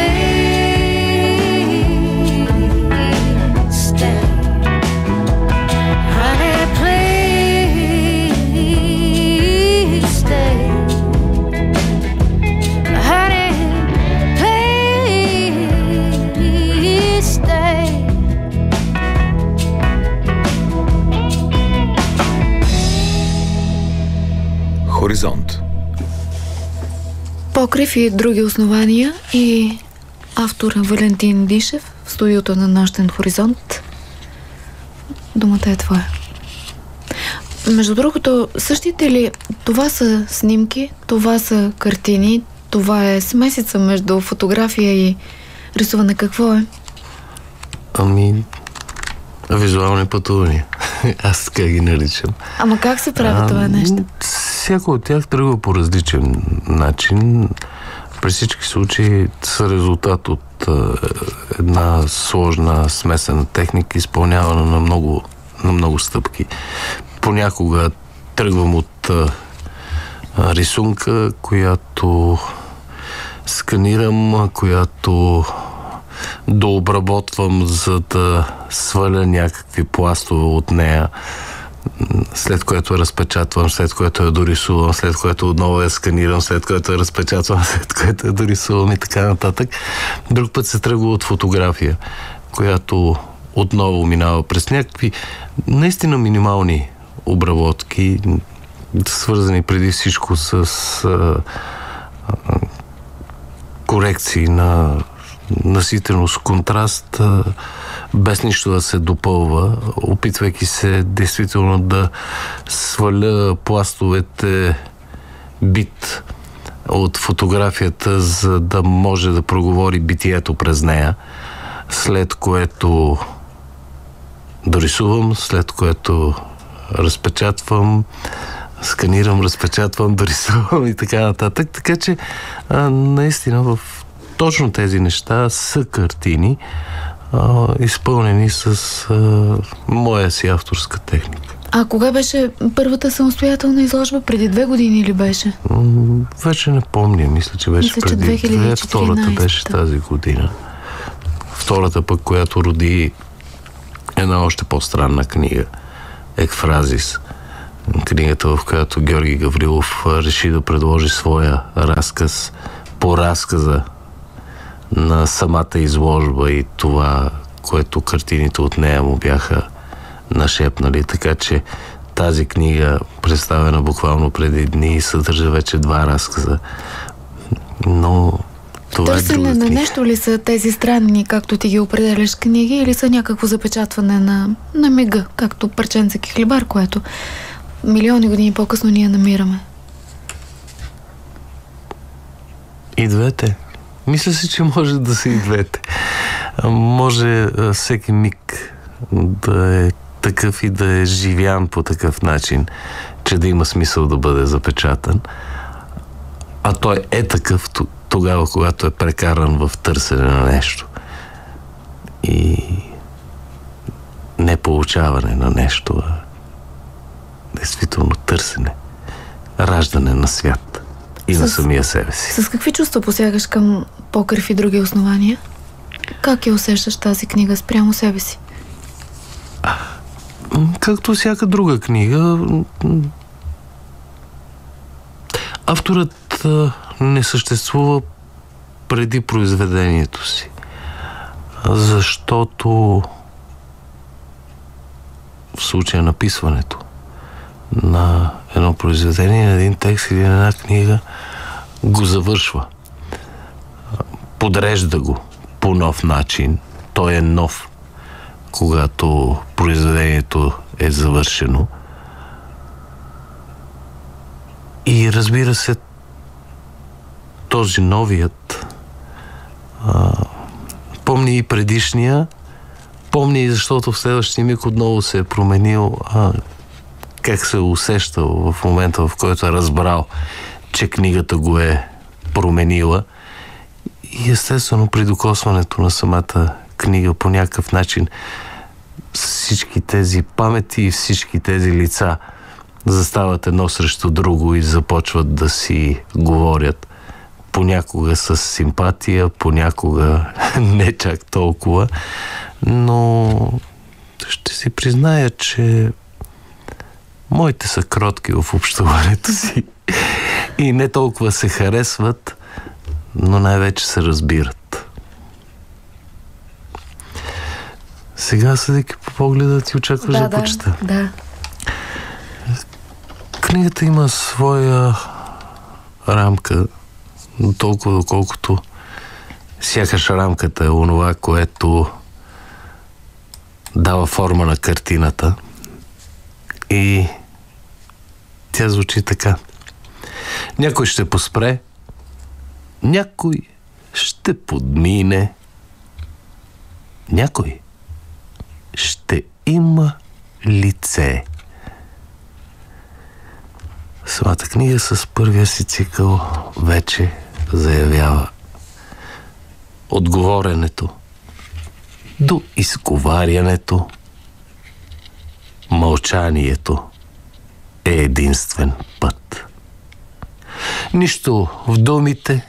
please stay. Honey, please stay. Honey, please stay. Хоризонт. Покрив и други основания и автора Валентин Дишев в студиото на Нощен хоризонт. Думата е твоя. Между другото, същите ли това са снимки, това са картини, това е смесица между фотография и рисуване? Какво е? Ами, визуални пътувания. Аз така ги наричам. Ама как се прави това нещо? Всяко от тях тръгва по различен начин. При всички случаи са резултат от една сложна смесена техника, изпълнявана на много стъпки. Понякога тръгвам от рисунка, която сканирам, която дообработвам, за да сваля някакви пластове от нея, след което я разпечатвам, след което я дорисувам, след което отново я сканирам, след което я разпечатвам, след което я дорисувам и така нататък. Друг път се тръгва от фотография, която отново минава през някакви наистина минимални обработки, свързани преди всичко с корекции на наситеност, контраст, без нищо да се допълва, опитвайки се действително да сваля пластовете бит от фотографията, за да може да проговори битието през нея, след което дорисувам, след което разпечатвам, сканирам, разпечатвам, дорисувам и така нататък. Така че наистина в точно тези неща са картини, изпълнени с моя си авторска техника. А кога беше първата самостоятелна изложба? Преди 2 години ли беше? Вече не помня. Мисля, че беше преди 2014. Втората беше тази година. Втората пък, която роди една още по-странна книга. Екфразис. Книгата, в която Георги Гаврилов реши да предложи своя разказ по разказа на самата изложба и това, което картините от нея му бяха нашепнали. Така че тази книга, представена буквално преди дни, съдържа вече 2 разказа. Но това търсене на нещо ли са тези странни, както ти ги определяш, книги, или са някакво запечатване на мига, както парченце хлебар, което милиони години по-късно ние намираме? И двете. Мисля си, че може да са и двете. Може всеки миг да е такъв и да е живян по такъв начин, че да има смисъл да бъде запечатан. А той е такъв тогава, когато е прекаран в търсене на нещо. И не получаване на нещо, а действително търсене. Раждане на свят и на самия себе си. С какви чувства посягаш към Покрив и други основания? Как я усещаш тази книга спрямо себе си? Както всяка друга книга, авторът не съществува преди произведението си. Защото в случая написването на едно произведение, на един текст или на една книга го завършва. Подрежда го по нов начин. Той е нов, когато произведението е завършено. И разбира се, този новият помни и предишния, помни и защото в следващия миг отново се е променил, как се е усещал в момента, в който е разбрал, че книгата го е променила. И естествено при докосването на самата книга по някакъв начин всички тези памети и всички тези лица застават едно срещу друго и започват да си говорят. Понякога с симпатия, понякога не чак толкова, но ще си призная, че моите са кротки в общуването си и не толкова се харесват, но най-вече се разбират. Сега, съдейки по погледа, ти очакваш да почета. Да. Книгата има своя рамка, толкова доколкото сякаш рамката е онова, което дава форма на картината. И тя звучи така. Някой ще поспре, някой ще подмине, някой ще има лице. Самата книга с първия си цикъл вече заявява от говоренето до изговарянето. Мълчанието е единствен път. Нищо в думите,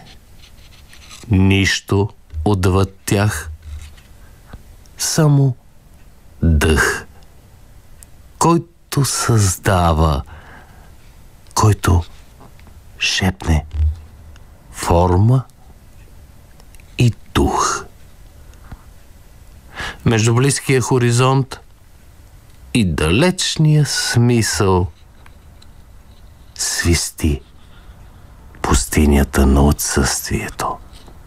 нищо отвъд тях, само дъх, който създава, който шепне форма и дух. Между близкия хоризонт и далечния смисъл свисти пустинята на отсъствието.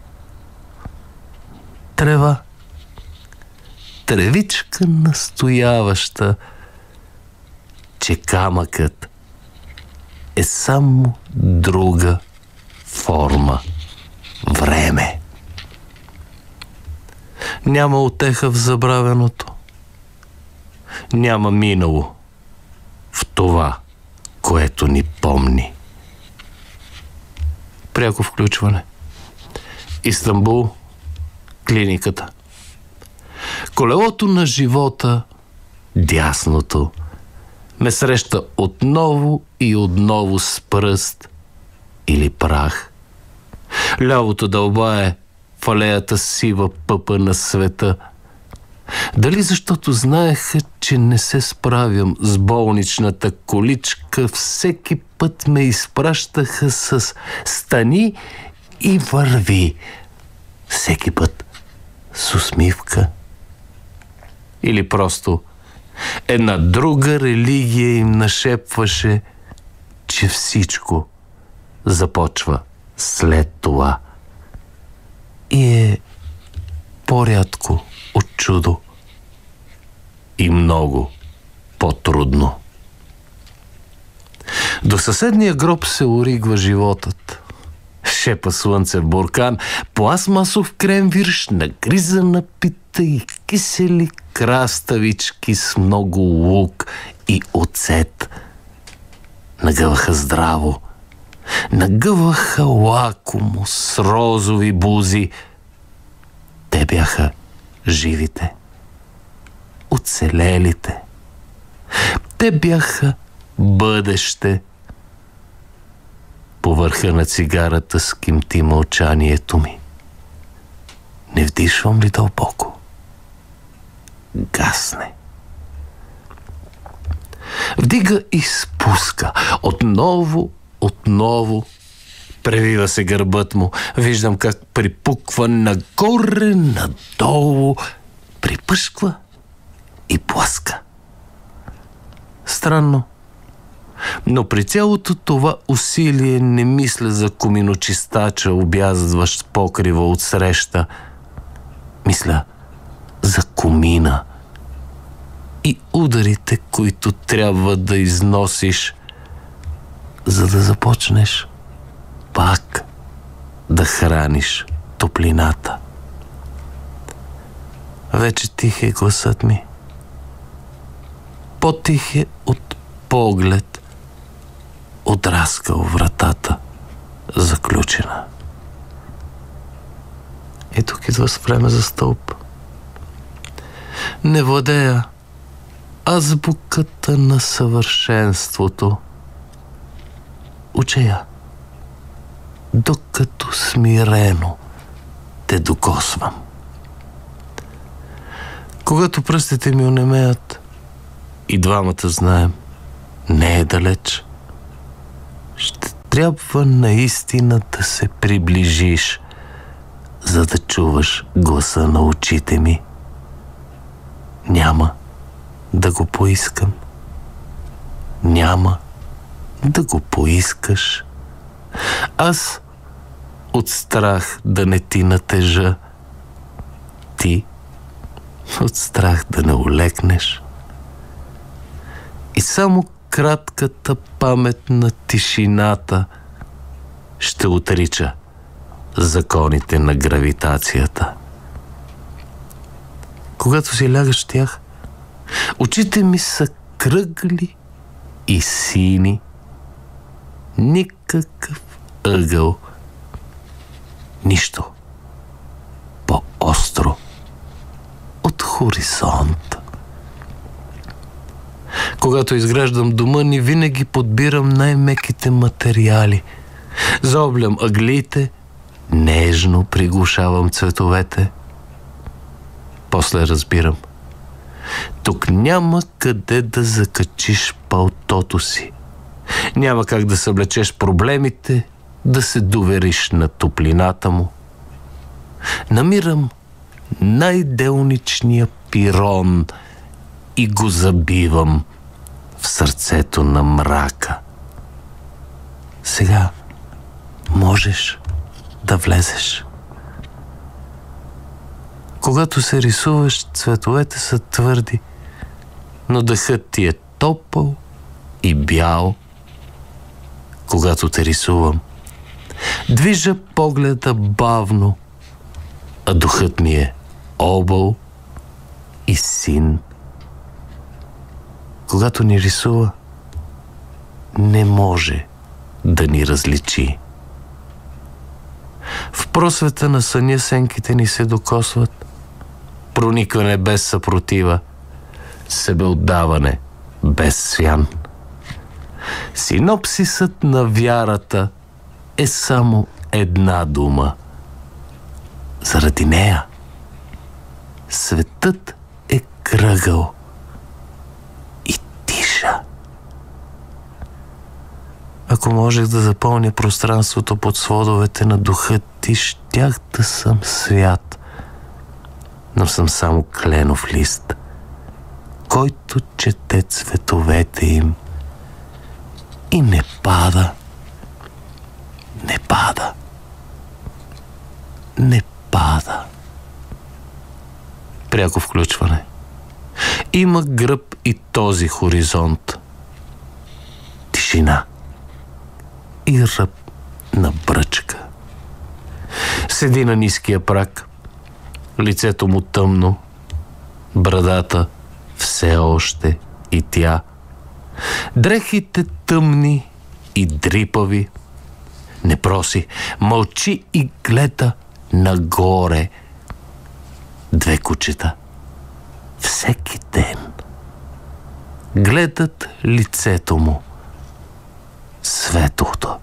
Трева, тревичка настояваща, че камъкът е само друга форма време. Няма утеха в забравеното. Няма минало в това, което ни помни. Пряко включване. Истанбул, клиниката. колелото на живота, дясното, ме среща отново и отново с пръст или прах. Лявото дълбае в алеята сива пъпа на света. Дали защото знаеха, че не се справям с болничната количка, всеки път ме изпращаха с стани и върви. Всеки път с усмивка. Или просто една друга религия им нашепваше, че всичко започва след това и е по-рядко от чудо и много по-трудно. До съседния гроб се оригва животът. Шепа слънце в буркан, пластмасов кремвирш, нагризана пита и кисели краставички с много лук и оцет. Нагъваха здраво, нагъваха лакомо с розови бузи. Те бяха живите, оцелелите. Те бяха бъдеще. По върха на цигарата скимти мълчанието ми. Не вдишвам ли дълбоко? Гасне. Вдига и спуска. Отново. Превива се гърбът му. Виждам как припуква нагоре, надолу. Припъшква и пласка. Странно. Но при цялото това усилие не мисля за коминочистача, обяздващ покрива от среща. Мисля за комина и ударите, които трябва да износиш, за да започнеш пак да храниш топлината. Вече тих е гласът ми. По-тих е от поглед, отраскал вратата, заключена. И тук идва с време за стълб. Не владея азбуката на съвършенството. Уча я, докато смирено те докосвам. Когато пръстите ми онемеят, и двамата знаем, не е далеч, ще трябва наистина да се приближиш, за да чуваш гласа на очите ми. Няма да го поискам. Няма да го поискаш. Аз от страх да не ти натежа, ти от страх да не олекнеш. И само кратката памет на тишината ще отрича законите на гравитацията. Когато си лягаш в тях, очите ми са кръгли и сини. Никакъв ъгъл, нищо по-остро от хоризонта. Когато изграждам дома ни, винаги подбирам най-меките материали. Заоблям ъглите, нежно приглушавам цветовете. После разбирам. Тук няма къде да закачиш палтото си. Няма как да съблечеш проблемите, да се довериш на топлината му. Намирам най-делничния пирон и го забивам в сърцето на мрака. Сега можеш да влезеш. Когато се рисуваш, цветовете са твърди, но дъхът ти е топъл и бял. Когато те рисувам, движа погледа бавно, а духът ми е объл и син. Когато ни рисува, не може да ни различи. В просвета на съня сенките ни се докосват. проникване без съпротива, себеотдаване без свян. Синопсисът на вярата е само една дума. Заради нея светът е кръгъл и тиша. Ако можех да запълня пространството под сводовете на духа ти, щях да съм свят. Но съм само кленов лист, който чете цветовете им и не пада. Не пада. Не пада. Пряко включване. Има гръб и този хоризонт. Тишина. И ръб на бръчка. Седи на ниския праг. Лицето му тъмно. Брадата все още и тя. Дрехите тъмни и дрипави. Не проси, мълчи и гледа нагоре. Две кучета всеки ден гледат лицето му, светлото.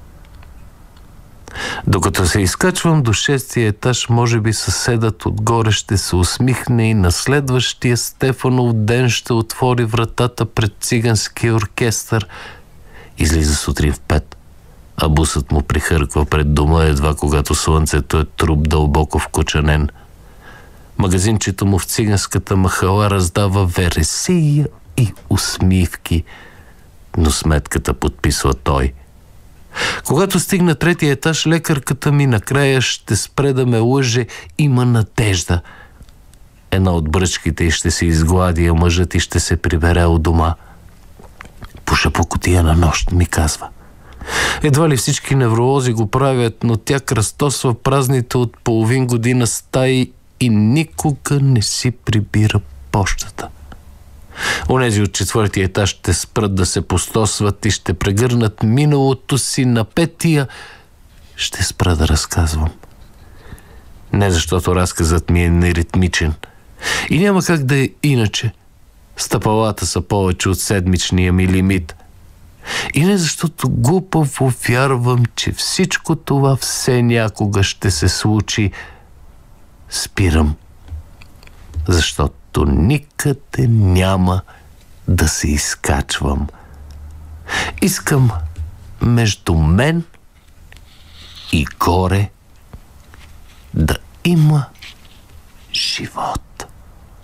Докато се изкачвам до 6-ти етаж, може би съседът отгоре ще се усмихне и на следващия Стефанов ден ще отвори вратата пред циганския оркестър. Излиза сутрин в 5, а бусът му прихърква пред дома едва когато слънцето е труп дълбоко вкочанен. Магазинчето му в циганската махала раздава вересия и усмивки, но сметката подписва той. Когато стигна 3-ти етаж, лекарката ми накрая ще спре да ме лъже. Има надежда. Една от бръчките й ще се изглади, а мъжът й ще се прибере у дома. Пуша по кутия на нощ, ми казва. Едва ли всички невролози го правят, но тя кръстосва празните от половин година стаи и никога не си прибира пощата. Онези от 4-ти етаж ще спрат да се постосват и ще прегърнат миналото си на 5-тия. Ще спра да разказвам. Не защото разказът ми е неритмичен. И няма как да е иначе. Стъпалата са повече от седмичния ми лимит. И не защото глупаво вярвам, че всичко това все някога ще се случи. Спирам. Защото никъде няма да се изкачвам. Искам между мен и горе да има живот.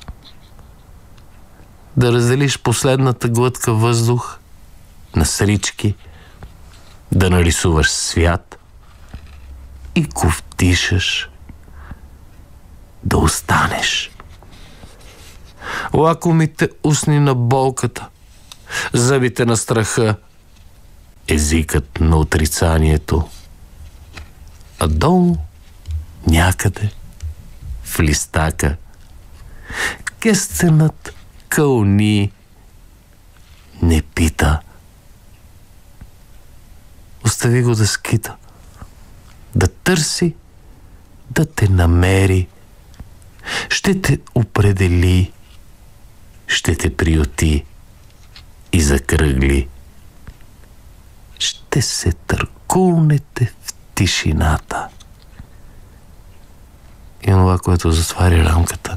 Да разделиш последната глътка въздух на срички, да нарисуваш свят и го вдишаш, да останеш. Лакомите устни на болката, зъбите на страха, езикът на отрицанието. А долу, някъде, в листака, кестенът кълни, не пита. Остави го да скита, да търси, да те намери. Ще те определи, ще те приюти и закръгли. Ще се търкулнете в тишината. И това, което затваря рамката.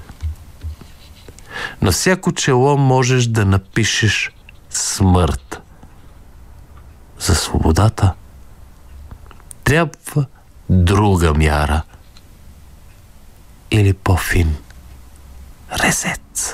На всяко чело можеш да напишеш смърт. За свободата трябва друга мяра. Или по-фин резец.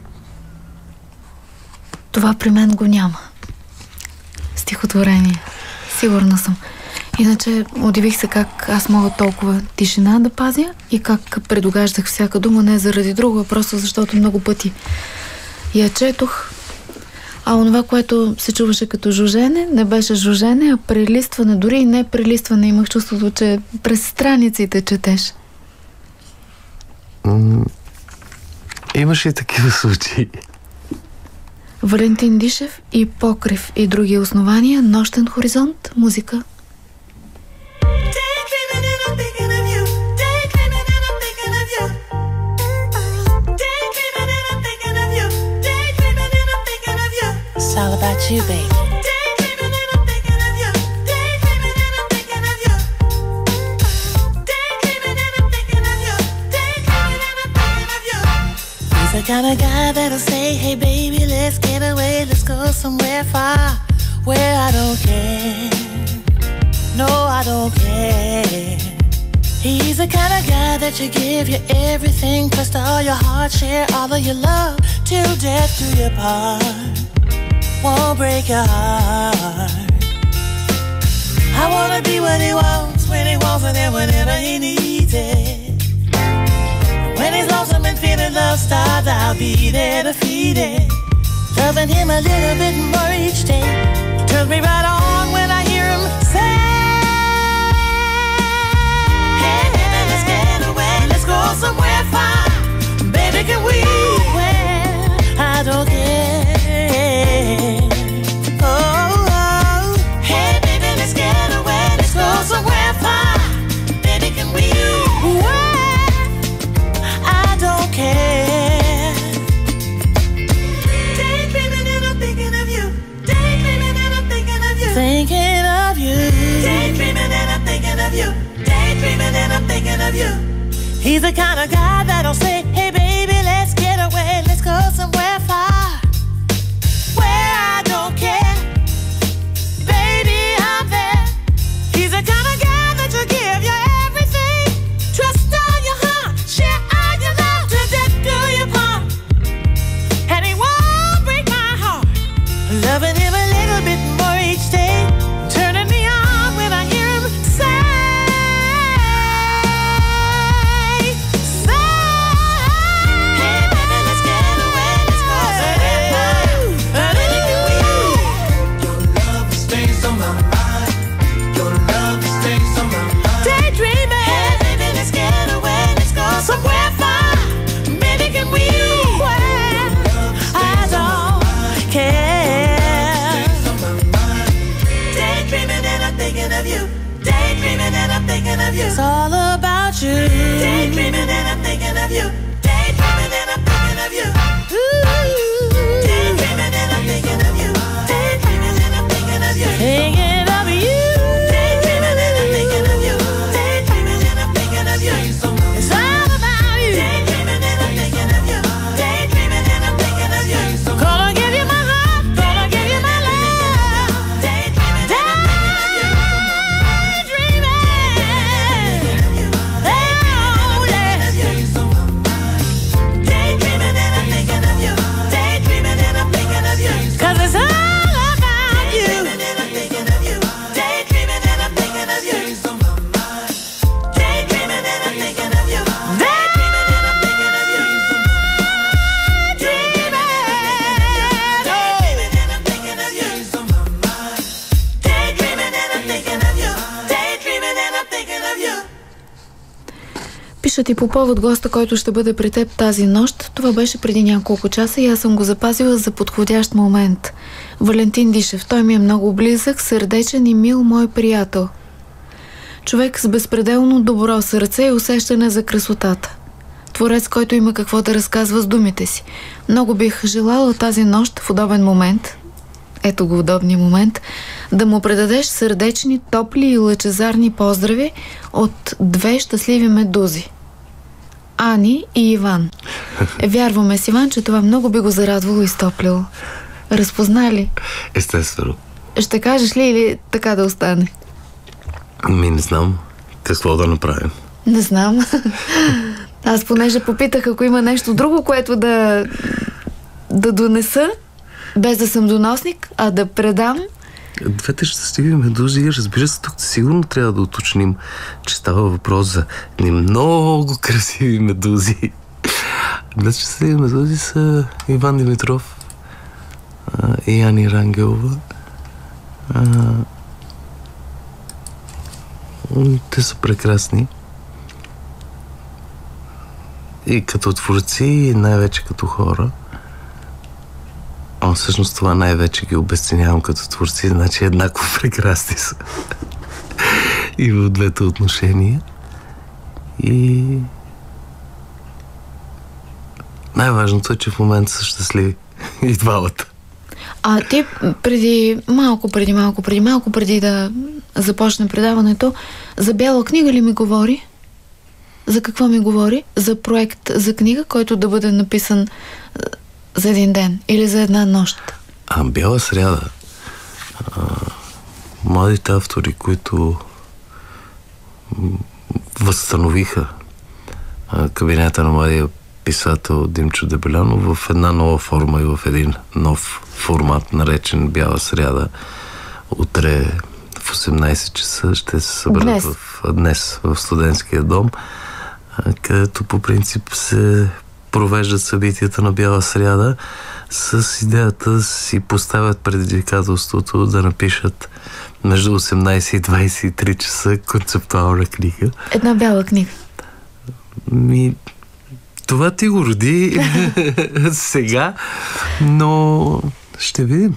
Това при мен го няма. Стихотворение. Сигурна съм. Иначе удивих се как аз мога толкова тишина да пазя и как предугаждах всяка дума, не заради друго, просто защото много пъти я четох. А онова, което се чуваше като жужене, не беше жужене, а прелистване. Дори и не прелистване. Имах чувството, че през страниците четеш. Имаше и такива случаи. Валентин Дишев и Покрив и други основания. Нощен хоризонт. Музика. you, baby. He's the kind of guy that'll say, hey baby, let's get away, let's go somewhere far, where I don't care. No, I don't care. He's the kind of guy that you give you everything, trust all your heart, share all of your love, till death do you part. Won't break your heart. I wanna be what he wants, when he wants it, and whenever he needs it. When he's lonesome and feeling love starved, I'll be there to feed it. Loving him a little bit more each day. Turns me right on when I hear him say, hey baby, let's get away, let's go somewhere far. Baby, can we? Well, I don't care. Oh, oh. Hey baby, let's get away, let's go somewhere far. Baby, can we? Well, I don't care. Daydreaming and I'm thinking of you. Daydreaming and I'm thinking of you. Thinking of you. Daydreaming and I'm thinking of you. Daydreaming and I'm thinking of you. He's the kind of guy that'll say, hey baby, let's get away, let's go somewhere far, where I don't care. Baby, I'm there. He's the kind of guy that will give you everything, trust all your heart, share all your love, till death do you part. And he won't break my heart. Loving him a little bit more each day, turning me on when I hear him say, hey baby, let's get away, let's go somewhere far. Baby, can we? Your love stays on my mind. Your love stays on my mind. Daydreaming. Hey baby, let's get away, let's go somewhere far. Baby, can we? Well, I don't care. Daydreaming and I'm thinking of you. Daydreaming and I'm thinking of you. It's all about you. Daydreaming and I'm thinking of you. Daydreaming and I'm thinking of you. Daydreaming and I'm thinking of you. Daydreaming and I'm thinking of you. Thinking of you. Daydreaming and I'm thinking of you. Daydreaming and I'm thinking of you. It's all about you. Daydreaming and I'm thinking of you. Daydreaming and I'm thinking of you. Gonna give you my heart. Gonna give you my love. Daydreaming and I'm thinking of you. Daydreaming. Oh, yeah. Daydreaming and I'm thinking of you. Daydreaming and I'm thinking of you. 'Cause it's all about you. Daydreaming and I'm thinking of you. Daydreaming and I'm thinking of you. Daydreaming and I'm thinking of you. Daydreaming and I'm thinking of you. Daydreaming and I'm thinking of you. Daydreaming and I'm thinking of you. Daydreaming and I'm thinking of you. Пиша ти по повод госта, който ще бъде при теб тази нощ. Това беше преди няколко часа и аз съм го запазила за подходящ момент. Валентин Дишев. Той ми е много близък, сърдечен и мил мой приятел. Човек с безпределно добро сърце и усещане за красотата. Творец, който има какво да разказва с думите си. Много бих желала тази нощ в удобен момент, ето го удобния момент, да му предадеш сърдечни, топли и лъчезарни поздрави от две щастливи медузи. Ани и Иван. Вярваме с Иван, че това много би го зарадвало и стоплило. Разпозна ли? Естествено. Ще кажеш ли или така да остане? Не знам какво да направим. Не знам. Аз понеже попитах, ако има нещо друго, което да донеса, без да съм доносник, а да предам. Двете щастливи медузи, разбира се, тук сигурно трябва да уточним, че става въпрос за много красиви медузи. Двете щастливи медузи са Иван Димитров и Ани Рангелова. Те са прекрасни. И като творци, и най-вече като хора. Всъщност това най-вече ги обесценявам като творци, значи еднакво прекрасни са. И в двете отношения. И най-важното е, че в момента са щастливи. И двамата. А ти преди да започне предаването, за бяла книга ли ми говори? За какво ми говори? За проект за книга, който да бъде написан за един ден или за една нощ? Бяла сряда. Младите автори, които възстановиха кабинета на младия писател Димчо Дебелянов в една нова форма и в един нов формат, наречен Бяла сряда. Утре в 18 часа ще се съберат днес в Студентския дом, където по принцип се провеждат събитията на Бяла сряда, с идеята си поставят предизвикателството да напишат между 18 и 23 часа концептуална книга. Една бяла книга. Това ти го роди сега, но ще видим.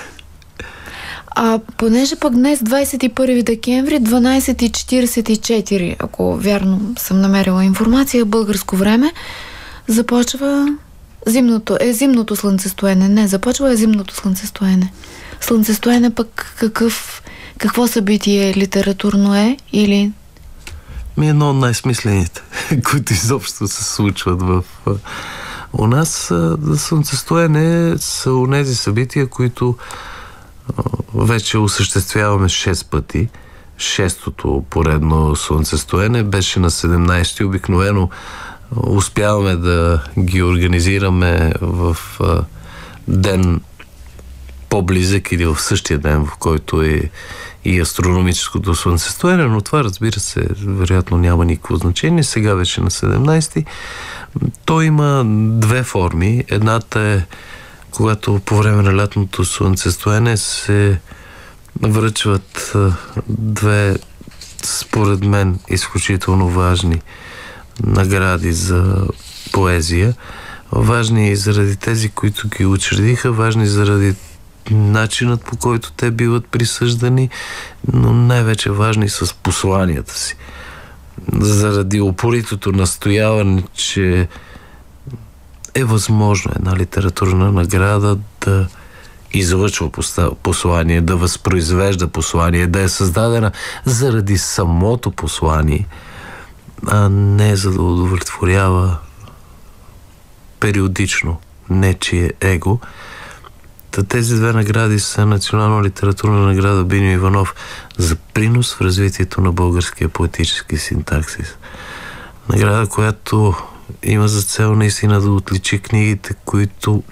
Понеже пък днес 21 декември 12:44, ако вярно съм намерила информация, българско време, започва зимното слънцестоене. Не, започва зимното слънцестоене. Слънцестоене пък какво събитие литературно е или... Едно от най-смислените, които изобщо се случват у нас. Слънцестоене са онези събития, които вече осъществяваме 6 пъти. 6-то поредно слънцестоене беше на 17-ти. Обикновено успяваме да ги организираме в ден по-близък или в същия ден, в който е и астрономическото слънцестоене, но това, разбира се, вероятно няма никакво значение. Сега вече на 17-ти. То има две форми. Едната е, когато по време на лятното слънцестоене се връчват две, според мен, изключително важни награди за поезия. Важни и заради тези, които ги учредиха, важни заради начинът, по който те биват присъждани, но най-вече важни с посланията си. Заради упоритото настояване, че е възможно една литературна награда да излъчва послание, да възпроизвежда послание, да е създадена заради самото послание, а не за да удовлетворява периодично нечие его. Тези две награди са Национална литературна награда Биньо Иванов за принос в развитието на българския поетически синтаксис. Награда, която има за цел наистина да отличи книгите, които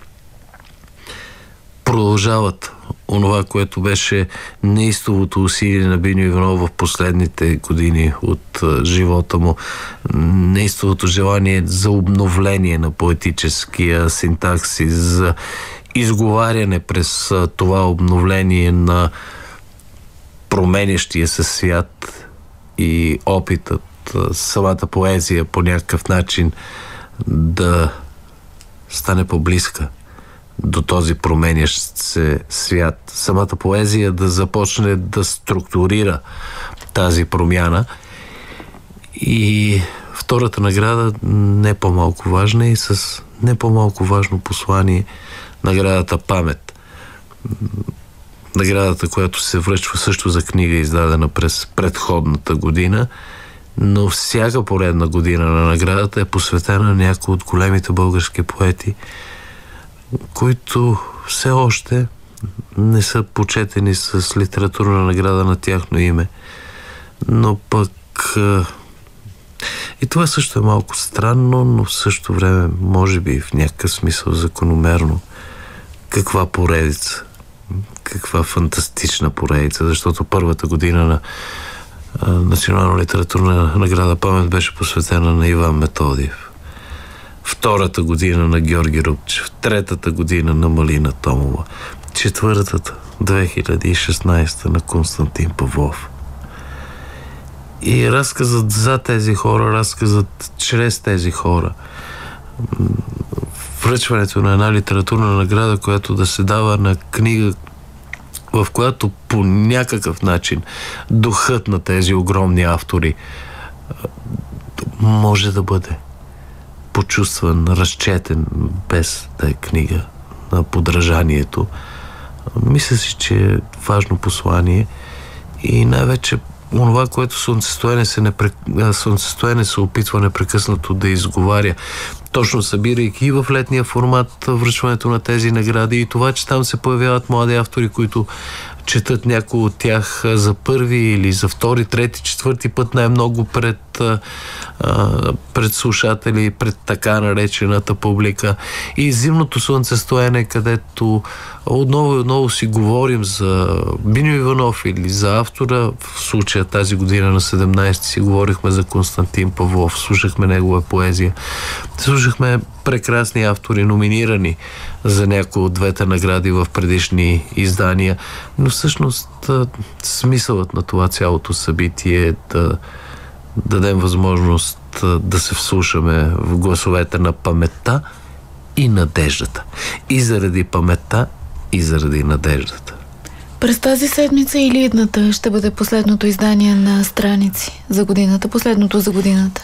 продължават онова, което беше неистовото усилие на Биньо Иванов в последните години от живота му. Неистовото желание за обновление на поетическия синтаксис, за изговаряне през това обновление на променящия се свят и опитът самата поезия по някакъв начин да стане по-близка до този променящ се свят. Самата поезия да започне да структурира тази промяна. И втората награда, не по-малко важна и с не по-малко важно послание, наградата Памет. Наградата, която се връчва също за книга, издадена през предходната година, но всяка поредна година на наградата е посветена на някои от големите български поети, които все още не са почетени с литературна награда на тяхно име. Но пък и това също е малко странно, но в същото време може би в някакъв смисъл закономерно. Каква поредица, каква фантастична поредица, защото първата година на Национална литературна награда Памет беше посветена на Иван Методиев. Втората година на Георги Рупчев, третата година на Малина Томова, четвъртата 2016 на Константин Павлов. И разказът за тези хора, разказът чрез тези хора, връчването на една литературна награда, която да се дава на книга, в която по някакъв начин духът на тези огромни автори може да бъде почувстван, разчетен, без да е книга на подражанието. Мисля си, че е важно послание и най-вече онова, което слънцестоене се опитва непрекъснато да изговаря, точно събирайки и в летния формат връчването на тези награди и това, че там се появяват млади автори, които четат някои от тях за първи или за втори, трети, четвърти път най-много пред слушатели, пред така наречената публика. И зимното слънцестоене, където отново и отново си говорим за Биньо Иванов или за автора. В случая тази година на 17 си говорихме за Константин Павлов, слушахме негова поезия. Слушахме прекрасни автори, номинирани за някои от двете награди в предишни издания. Но всъщност смисълът на това цялото събитие е да дадем възможност да се вслушаме в гласовете на паметта и надеждата. И заради паметта, и заради надеждата. През тази седмица или идната ще бъде последното издание на Страници за годината, последното за годината?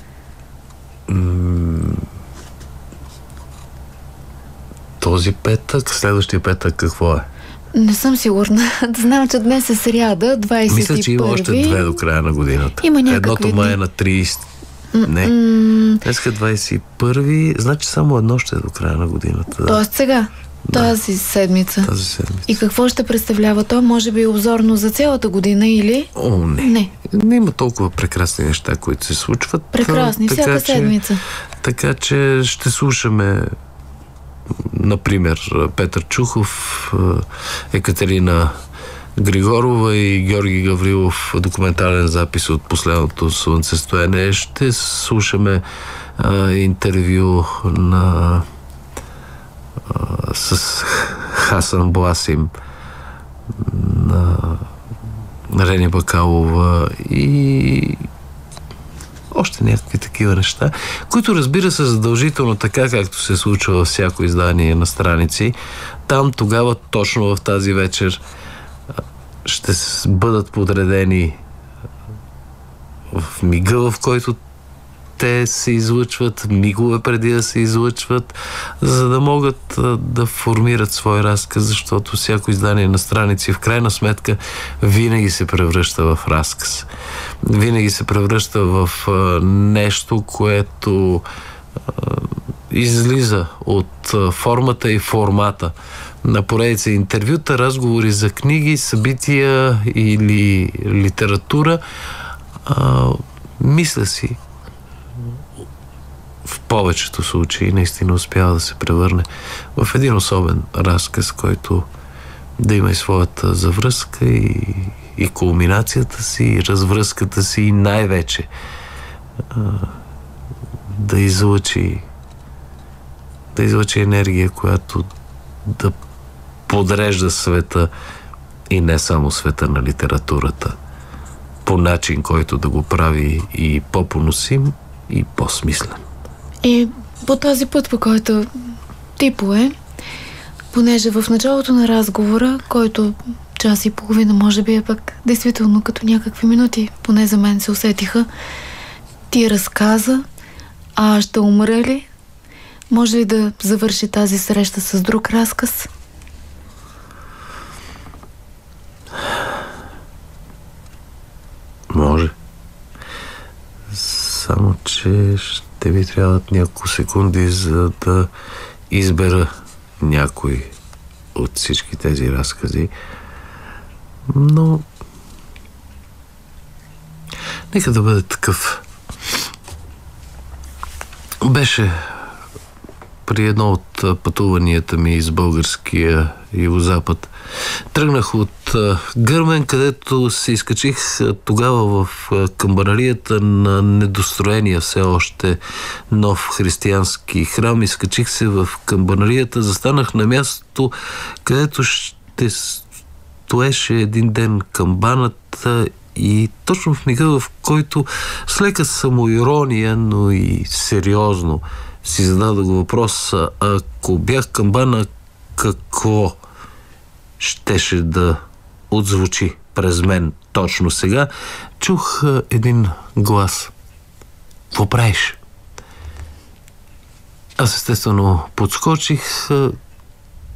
Този петък, следващия петък какво е? Не съм сигурна. Знам, че днес е сряда, 21. Мисля, че има още 2 до края на годината. Има някакви едното май е на 30. Не. Днеска 21. Значи само едно ще е до края на годината. Да. Тоест сега? Тази седмица. Тази седмица. И какво ще представлява то? Може би обзорно за цялата година или? О, не. Не има толкова прекрасни неща, които се случват. Прекрасни, всяка седмица. Така че ще слушаме например Петър Чухов, Екатерина Григорова и Георги Гаврилов, документален запис от последното слънцестоене. Ще слушаме интервю с Хасан Бласим, на Рени Бакалова и още някакви такива неща, които разбира се задължително, така както се случва във всяко издание на Страници. Там тогава, точно в тази вечер, ще бъдат подредени в мига, в който те се излъчват, мигове преди да се излъчват, за да могат да формират свой разказ, защото всяко издание на Страници в крайна сметка винаги се превръща в разказ. Винаги се превръща в нещо, което излиза от формата и формата на поредица интервюта, разговори за книги, събития или литература. Мисля си, в повечето случаи наистина успява да се превърне в един особен разказ, който да има и своята завръзка и кулминацията си, и развръзката си, и най-вече да излъчи енергия, която да подрежда света и не само света на литературата по начин, който да го прави и по-поносим, и по-смислен. И по този път, по който ти пое, понеже в началото на разговора, който час и половина може би е пък действително като някакви минути, поне за мен се усетиха, ти разказа, а ще умра ли? Може ли да завърши тази среща с друг разказ? Може. Само че ще ви трябват няколко секунди, за да избера някой от всички тези разкази. Но нека да бъде такъв. Беше при едно от пътуванията ми из българския югозапад. Тръгнах от Гърмен, където се изкачих тогава в камбанарията на недостроения все още нов християнски храм. Изкачих се в камбанарията, застанах на мястото, където ще стоеше един ден камбаната и точно в мига, в който с лека самоирония, но и сериозно си зададох въпрос: ако бях камбана, какво щеше да отзвучи през мен точно сега? Чух един глас: какво правиш? Аз естествено подскочих.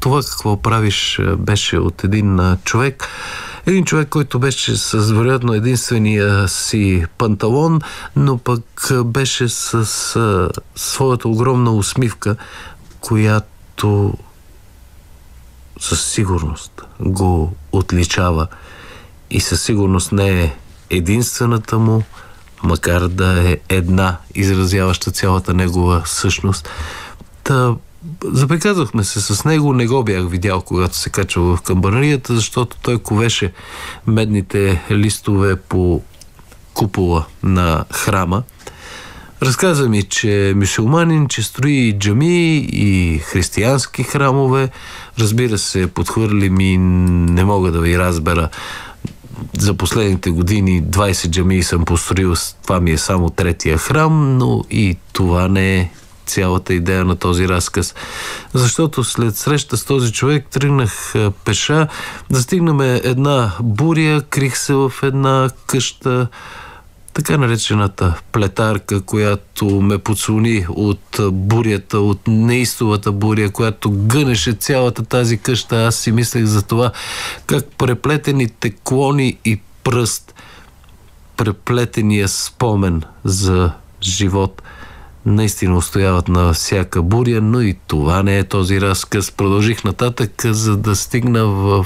това какво правиш беше от един човек. Един човек, който беше с вероятно единствения си панталон, но пък беше с своята огромна усмивка, която със сигурност го отличава и със сигурност не е единствената му, макар да е една, изразяваща цялата негова същност. Заприказахме се с него, не го бях видял, когато се качва в камбанарията, защото той ковеше медните листове по купола на храма. Разказа ми, че е мюсюлманин, че строи и джамии, и християнски храмове. Разбира се, подхвърли ми, не мога да ви разбера. За последните години 20 джамии съм построил, това ми е само третия храм, но и това не е цялата идея на този разказ. Защото след среща с този човек тръгнах пеша, застигнаме една буря, крих се в една къща, така наречената плетарка, която ме подслони от бурята, от неистовата буря, която гънеше цялата тази къща. Аз си мислех за това, как преплетените клони и пръст, преплетения спомен за живот, наистина устояват на всяка буря, но и това не е този разказ. Продължих нататък, за да стигна в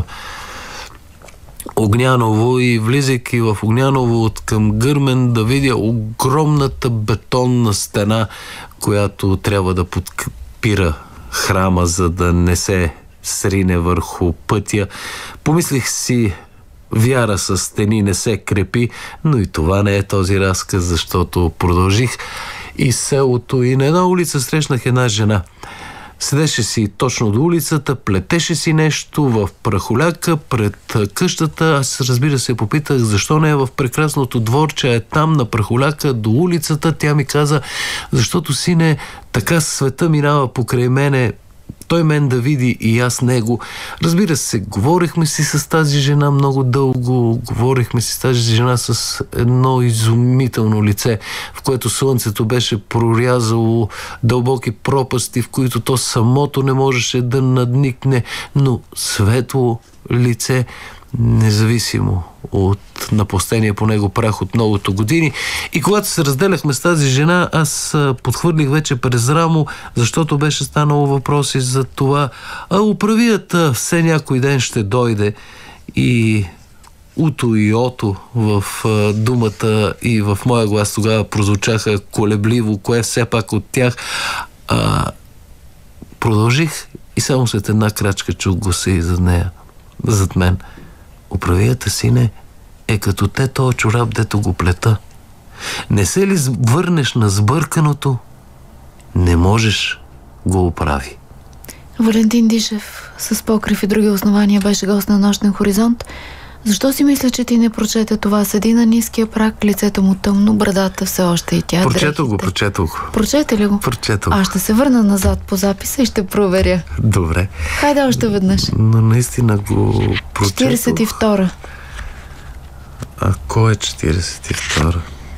Огняново и влизайки в Огняново от към Гърмен да видя огромната бетонна стена, която трябва да подпира храма, за да не се срине върху пътя. Помислих си, вяра с стени не се крепи, но и това не е този разказ, защото продължих и селото и на една улица срещнах една жена. Седеше си точно до улицата, плетеше си нещо в прахоляка пред къщата. Аз, разбира се, попитах защо не е в прекрасното дворче, е там на прахоляка до улицата. Тя ми каза, защото, сине, така света минава покрай мене, той мен да види и аз него. Разбира се, говорихме си с тази жена много дълго, говорихме си с тази жена с едно изумително лице, в което слънцето беше прорязало дълбоки пропасти, в които то самото не можеше да надникне, но светло лице, независимо от напустения по него прах от многото години. И когато се разделяхме с тази жена, аз подхвърлих вече през рамо, защото беше станало въпроси за това. Управията все някой ден ще дойде. И уто и ото в думата и в моя глас тогава прозвучаха колебливо, кое все пак от тях. Продължих и само след една крачка чух гласа и зад нея, зад мен. Управията, сине, е като те този чорап, дето го плета. Не се ли върнеш на сбърканото, не можеш го оправи. Валентин Дишев с Покрив и други основания беше гост на Нощен хоризонт. Защо си мисля, че ти не прочете това? Седи на ниския прак, лицето му тъмно, брадата все още и тя. Прочетох го. Прочете ли го? Прочетох. Аз ще се върна назад по записа и ще проверя. Добре. Хайде още веднъж. Но наистина го прочетох. 42. А кой е 42?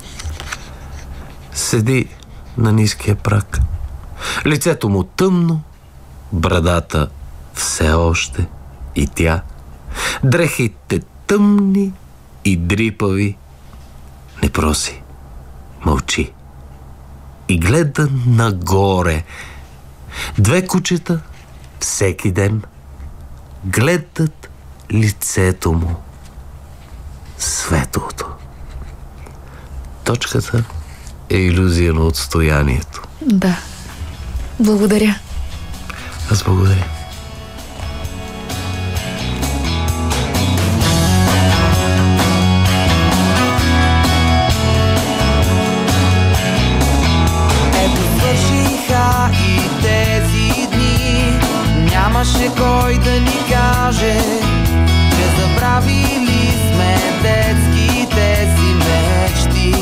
Седи на ниския прак. Лицето му тъмно, брадата все още и тя. Дрехите тъмни и дрипави. Не проси, мълчи и гледа нагоре. Две кучета всеки ден гледат лицето му, светлото. Точката е илюзия на отстоянието. Да. Благодаря. Аз благодаря. Нямаше кой да ни каже, че забравили сме детските си мечти.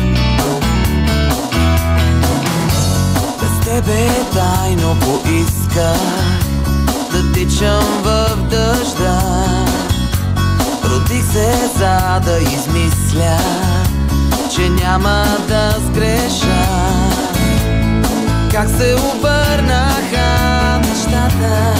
Без тебе тайно поисках да тичам в дъжда. Родих се за да измисля, че няма да сгреша. Как се обърнаха неща нещата.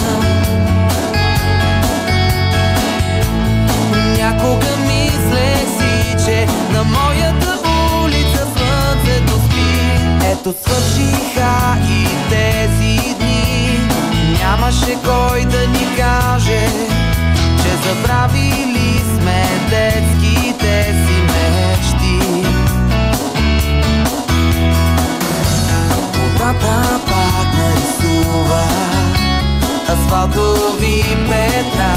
Някога мислех си, че на моята улица слънцето спи. Ето свършиха и тези дни. Нямаше кой да ни каже, че забравили сме детските си мечти. Водата пак нарисува асфалтови петна.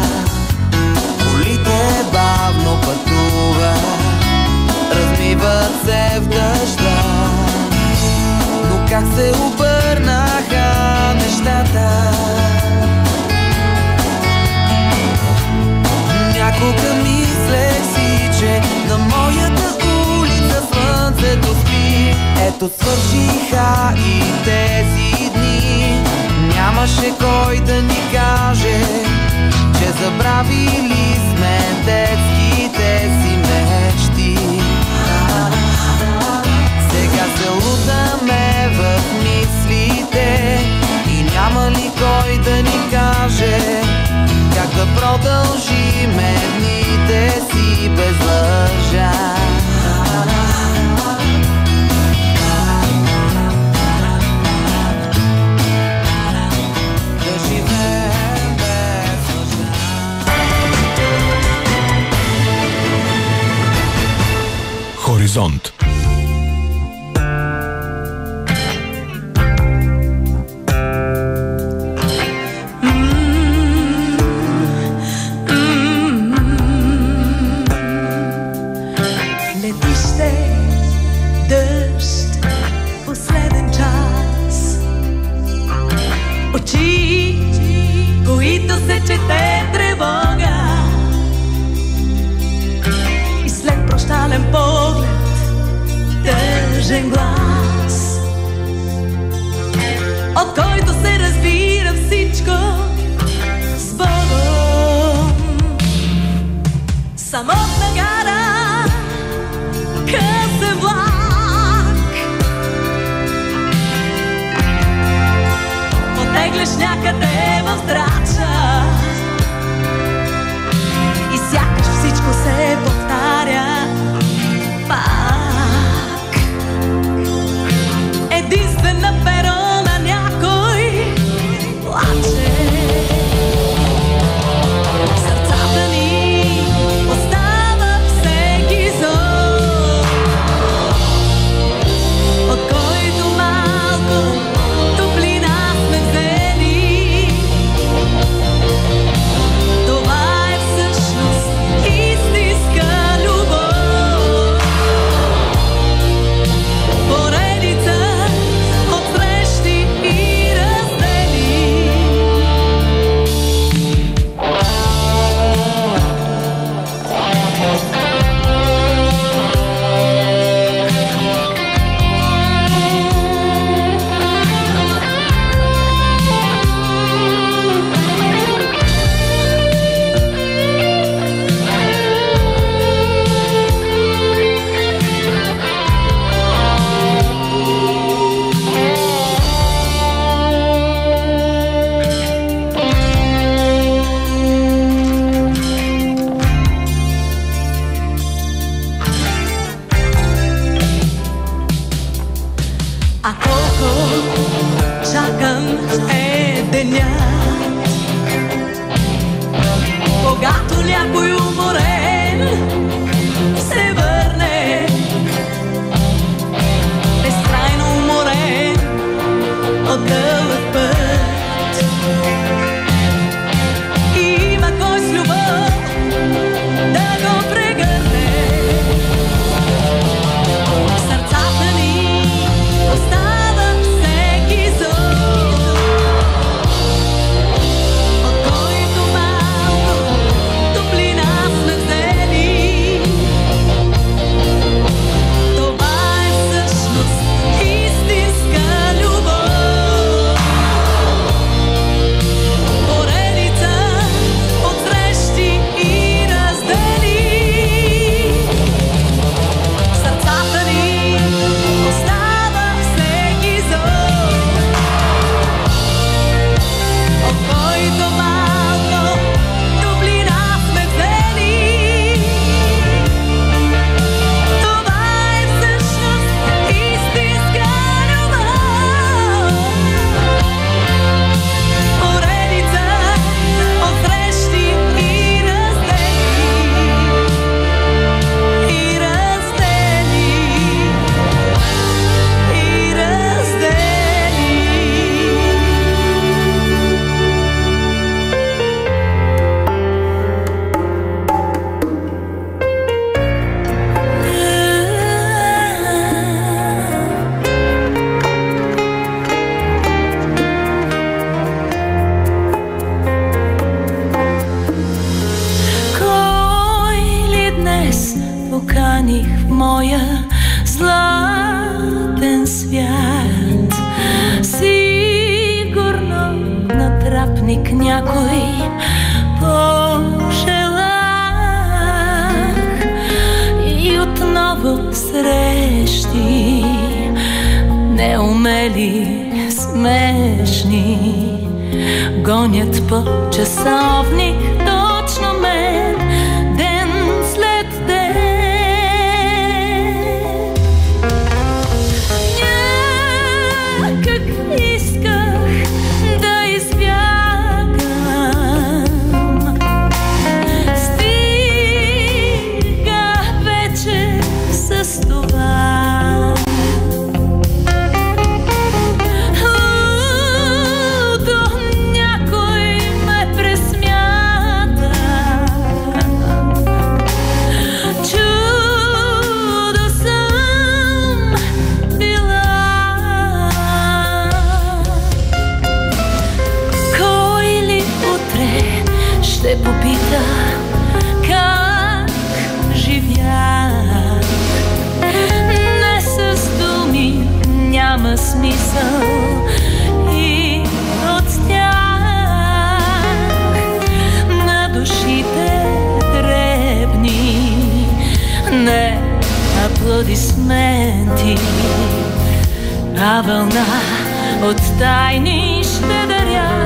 Колите бавно пътуват, размиват се в дъжда. Но как се обърнаха нещата? Някога мислех си, че на моята улица слънцето спи. Ето свършиха и тези дни. Нямаше кой да ни каже, че забравили сме детските си мечти. Сега се лутаме в мислите и няма ли кой да ни каже как да продължиме дните си без лъжа. Да живеем без лъжа. Хоризонт. Чете тревога и след прощален поглед тъжен глас, от който се разбира всичко с Богом. Самотна гара, късен влак, потегляш някъде в здрача и сякаш всичко се повтаря пак. Единствен на перона някой плаче. Сърцата ни остават всеки зор, от който малко топлина сме взели. Това е всъщност истинска любов. Поредица от срещи и раздели. А колко чакам е деня, когато някой уморен се върне, безкрайно уморен от дълъг път. И има кой с любов да го прегърне. Сърцата ни остава всеки зор, от който малко топлина поканих в моя златен свят. Сигурно натрапник някой пожелах и отново срещи неумели, смешни гонят по часовник точно мен, ден след ден. Някак исках да избягам, стига вече с това. Ще попита как живях. Не с думи, няма смисъл и от тях. На душите дребни, не аплодисменти, а вълна от тайни ще даря.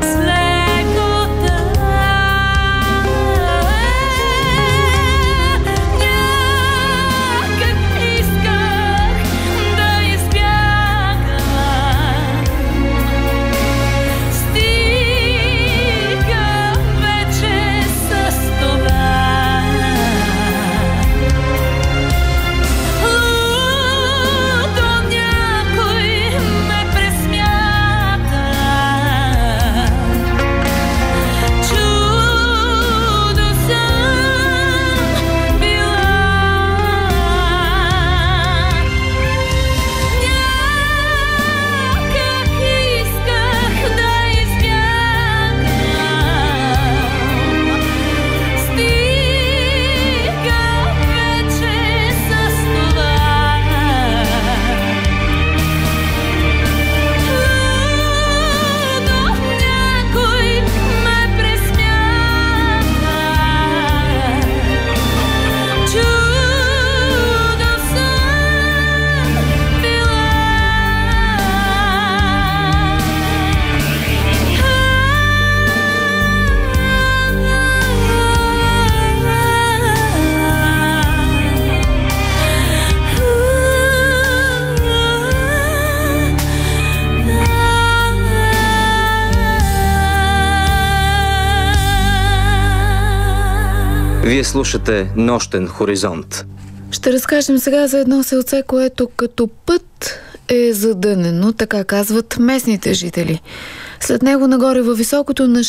Вие слушате Нощен хоризонт. Ще разкажем сега за едно селце, което като път е задънено, така казват местните жители. След него нагоре във високото на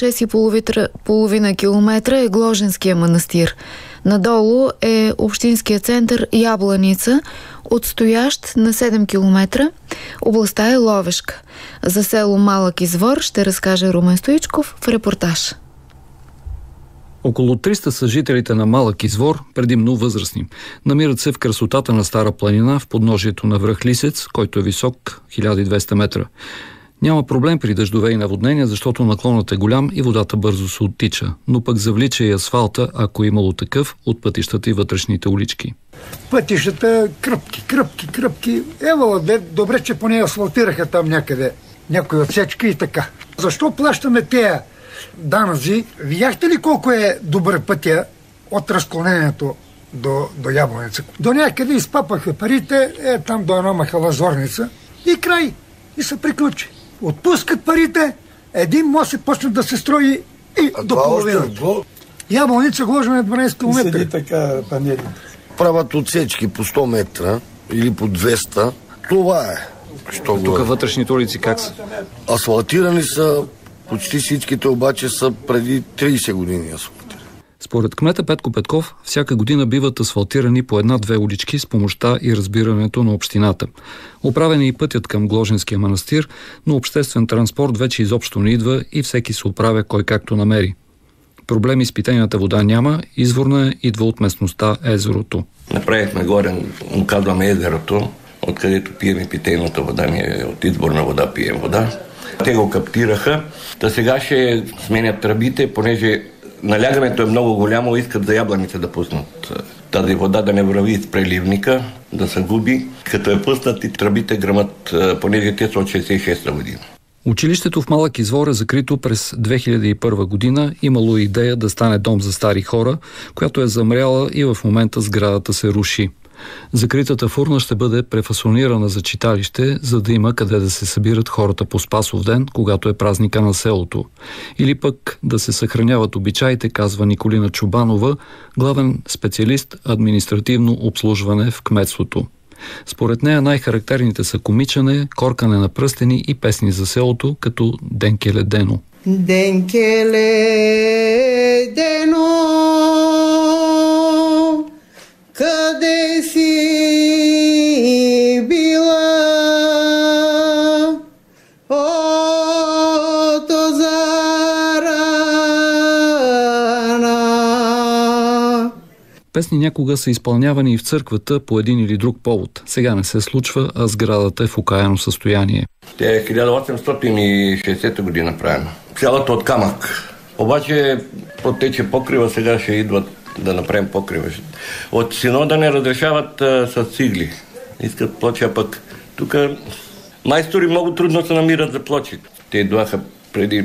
6,5 километра е Гложенския манастир. Надолу е общинския център Ябланица, отстоящ на 7 километра. Областта е Ловешка. За село Малък извор ще разкаже Румен Стоичков в репортаж. Около 300 са жителите на Малък извор, предимно възрастни. Намират се в красотата на Стара планина, в подножието на връх Лисец, който е висок 1200 метра. Няма проблем при дъждове и наводнения, защото наклонът е голям и водата бързо се оттича, но пък завлича и асфалта, ако имало такъв, от пътищата и вътрешните улички. Пътищата кръпки. Евала, добре, че поне асфалтираха там някъде някои отсечки и така. Защо плащаме тези данъци? Видяхте ли колко е добър пътя от разклонението до Ябланица? До някъде изпапаха парите, там до една махала зорница и край. И се приключи. Отпускат парите, един мост почне да се строи и до половината. Ябланица Гложене 12 км. Седи така панели. Правят отсечки по 100 метра или по 200. Това е. Тук вътрешните улици как са? Асфалтирани са, почти всичките обаче са преди 30 години асфалтирани. Според кмета Петко Петков, всяка година биват асфалтирани по една-две улички с помощта и разбирането на общината. Оправен е и пътят към Гложенския манастир, но обществен транспорт вече изобщо не идва и всеки се оправя кой както намери. Проблеми с питейната вода няма, изворна идва от местността езерото. Направихме горе, му казваме езерото, откъдето пием и питейната вода, ние от изборна вода пием вода. Те го каптираха, да сега ще сменят тръбите, понеже налягането е много голямо, искат за ябланите да пуснат тази вода, да не върви из преливника, да се губи. Като е пуснат и тръбите гръмат, понеже те са от 66-та година. Училището в Малък Извор е закрито през 2001 година. Имало идея да стане дом за стари хора, която е замряла и в момента сградата се руши. Закритата фурна ще бъде префасонирана за читалище, за да има къде да се събират хората по Спасов ден, когато е празника на селото. Или пък да се съхраняват обичаите, казва Николина Чубанова, главен специалист административно обслужване в кметството. Според нея най-характерните са комичане, коркане на пръстени и песни за селото, като Денкеле Дено. Денкеле Дено, къде си била? Ото зарана. Песни някога са изпълнявани и в църквата по един или друг повод. Сега не се случва, а сградата е в окаяно състояние. Тя е 1860 година правена. Цялата от камък. Обаче потече покрива, сега ще идват да направим покрива. От синода не разрешават с цигли. Искат плочи, а пък тук майстори много трудно се намират за плочи. Те идваха преди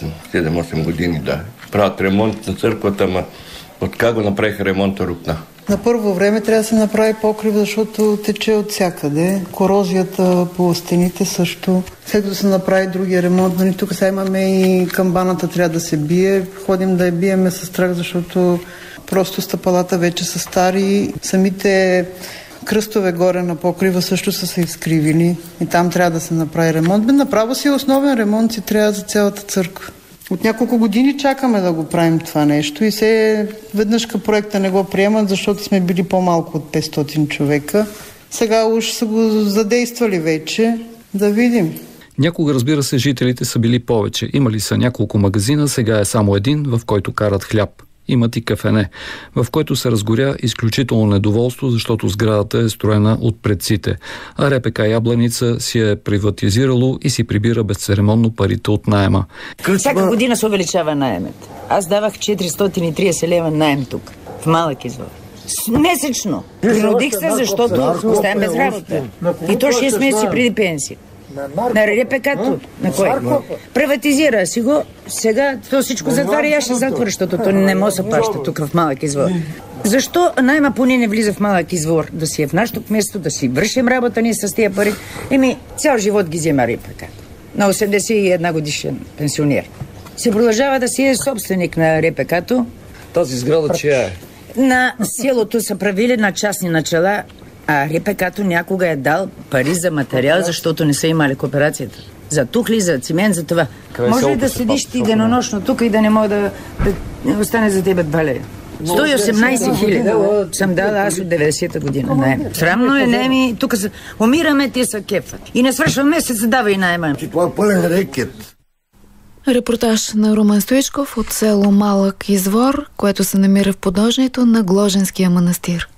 7-8 години, да. Правят ремонт на църквата, ма от как го направиха ремонта рукна. На първо време трябва да се направи покрив, защото тече от всякъде. Корозията по стените също. След като се направи другия ремонт, нали, тук сега имаме и камбаната трябва да се бие. Ходим да я биеме със страх, защото просто стъпалата вече са стари. Самите кръстове горе на покрива също са се изкривили и там трябва да се направи ремонт. Направо си основен ремонт си трябва за цялата църква. От няколко години чакаме да го правим това нещо и се веднъж проекта не го приемат, защото сме били по-малко от 500 човека. Сега уж са го задействали вече. Да видим. Някога, разбира се, жителите са били повече. Имали са няколко магазина, сега е само един, в който карат хляб. Имат и кафене, в който се разгоря изключително недоволство, защото сградата е строена от предците, а РПК Ябланица си е приватизирало и си прибира безцеремонно парите от наема. Всяка година се увеличава наемът. Аз давах 430 лева наем тук, в Малък Извор. Месечно. Принудих се, защото оставям без работа. И то 6 месеца преди пенсия. На РПК-то. На кой? Приватизира си го. Сега то всичко затваря и аз ще затворя, защото то не може да се плаща тук в Малък Извор. Защо найма поне не влиза в Малък Извор? Да си е в нашото кметство, да си вършим работа ние с тия пари. Цял живот ги взема РПК. На 81 годишен пенсионер. Се продължава да си е собственик на РПК-то. Тази сграда чия е? На селото са правили на частни начала, а РПК-то някога е дал пари за материал, защото не са имали кооперацията. За тухли, за цимент, за това. Може ли да седиш ти денонощно тук и да не мога да остане за тебе 2 лева? 118 хиляди съм дала аз от 90-та година наем. Срамно е, наеми, тук умираме, те са кефът. И не свършва месец, дава и наема. Това е пълен рекет. Репортаж на Румен Стоичков от село Малък Извор, което се намира в подножието на Гложенския манастир.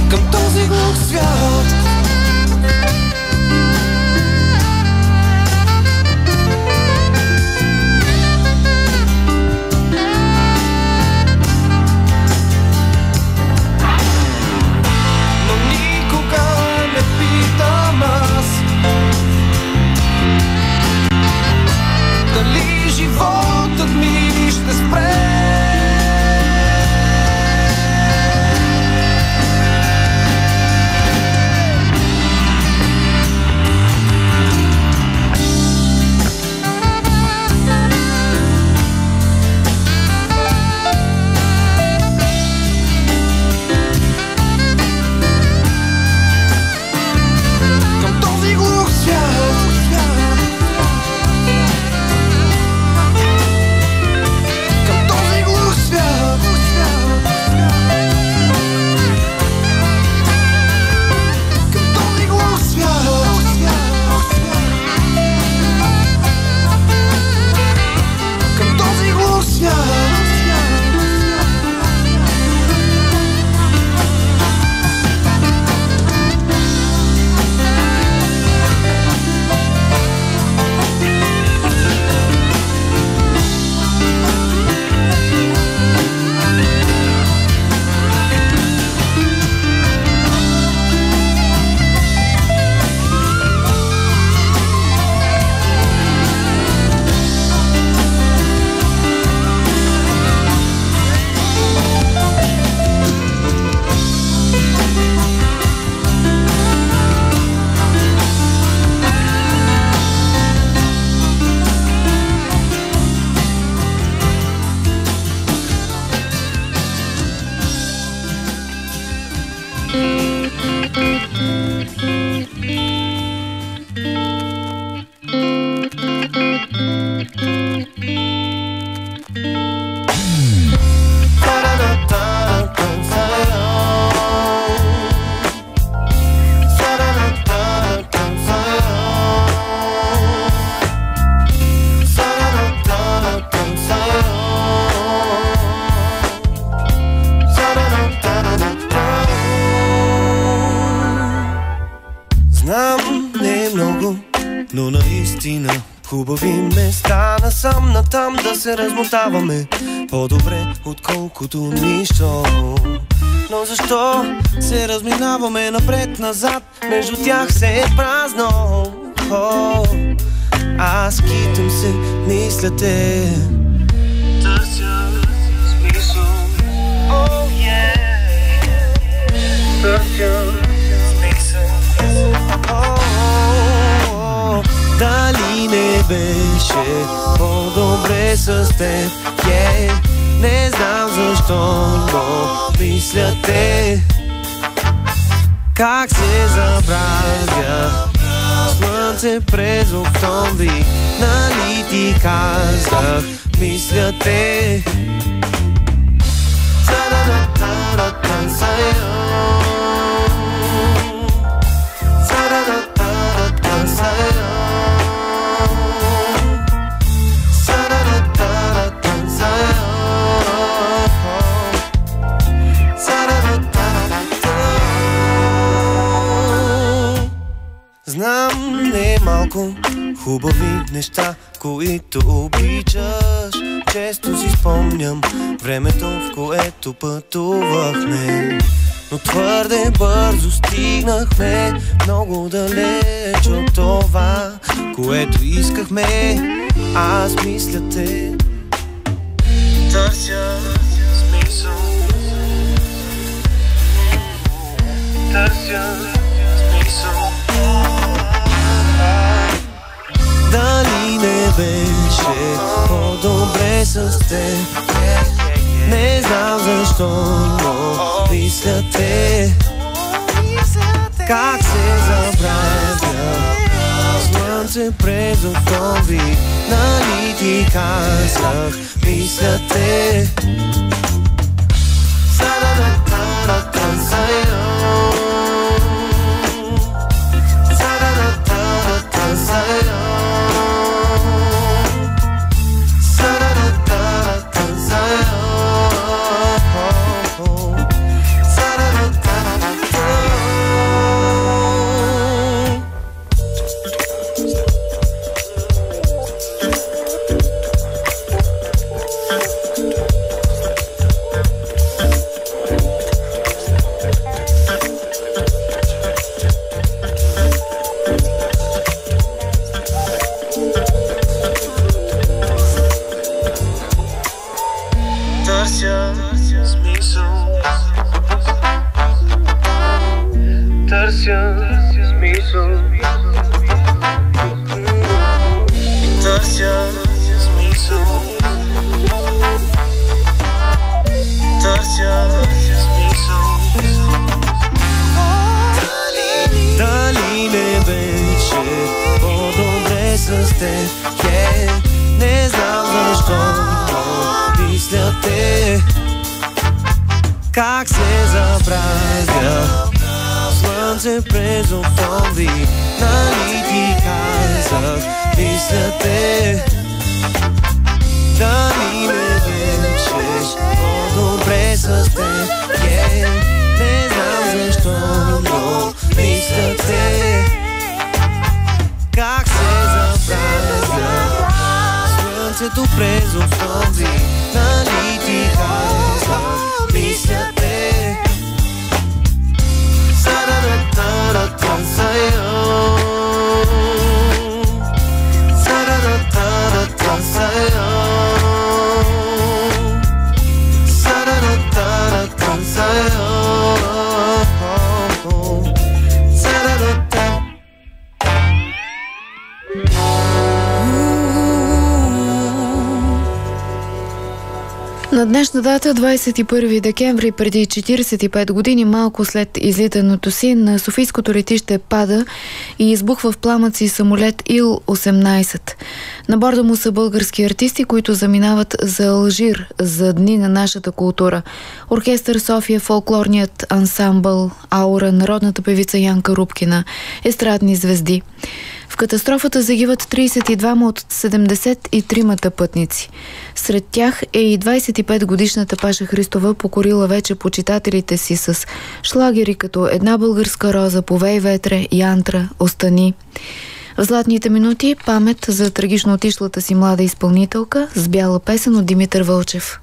към този глух свят. Но никога не питам аз дали животът ми ще спре. Знам, не е много, но наистина хубави места насам натам да се размотаваме. По-добре отколкото нищо. Но защо се разминаваме напред-назад? Между тях се е празно. Аз китам се, мисля те. Търся смисъл. Търся смисъл. Дали не беше по-добре с теб? Не знам защо, но мисля те. Как се забравя слънце през октомври? Нали ти казах, мисля те. Знам, не е малко хубави неща, които обичаш. Често си спомням времето, в което пътувахме. Но твърде бързо стигнахме много далеч от това, което искахме. Аз мисля те. Търся смисъл. Търся смисъл. Дали не беше по-добре с теб? Не знам защо, но мисля те. Как се забравя слънце през октомври? Нали ти казах, мисля те. Търся смисъл. Търся смисъл. Търся смисъл. Дали не беше по-добре с теб? Не знам защо, но мисля те. Как се забравя слънце през октомври. Нали ти казах, мисля те. Дали не беше по-добре с теб? Не знам защо, но мисля те. Как се забравя слънцето през октомври. Нали ти казах, мисля те. На днешна дата, 21 декември, преди 45 години, малко след излитането си, на Софийското летище пада и избухва в пламъци самолет Ил-18. На борда му са български артисти, които заминават за Алжир, за дни на нашата култура. Оркестър София, фолклорният ансамбъл Аура, народната певица Янка Рубкина, естрадни звезди. В катастрофата загиват 32 от 73-мата пътници. Сред тях е и 25-годишната Паша Христова, покорила вече почитателите си с шлагери като Една българска роза, Повей ветре, Янтра, Остани. В златните минути памет за трагично отишлата си млада изпълнителка с бяла песен от Димитър Вълчев.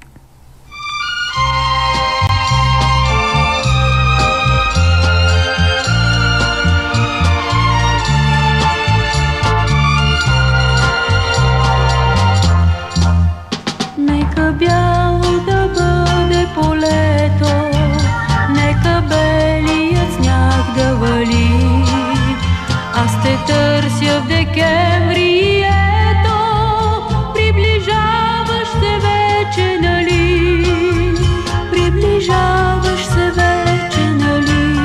Бяло да бъде полето, нека белият сняг да вали. Аз те търся в декември и ето, приближаваш се вече, нали? Приближаваш се вече, нали?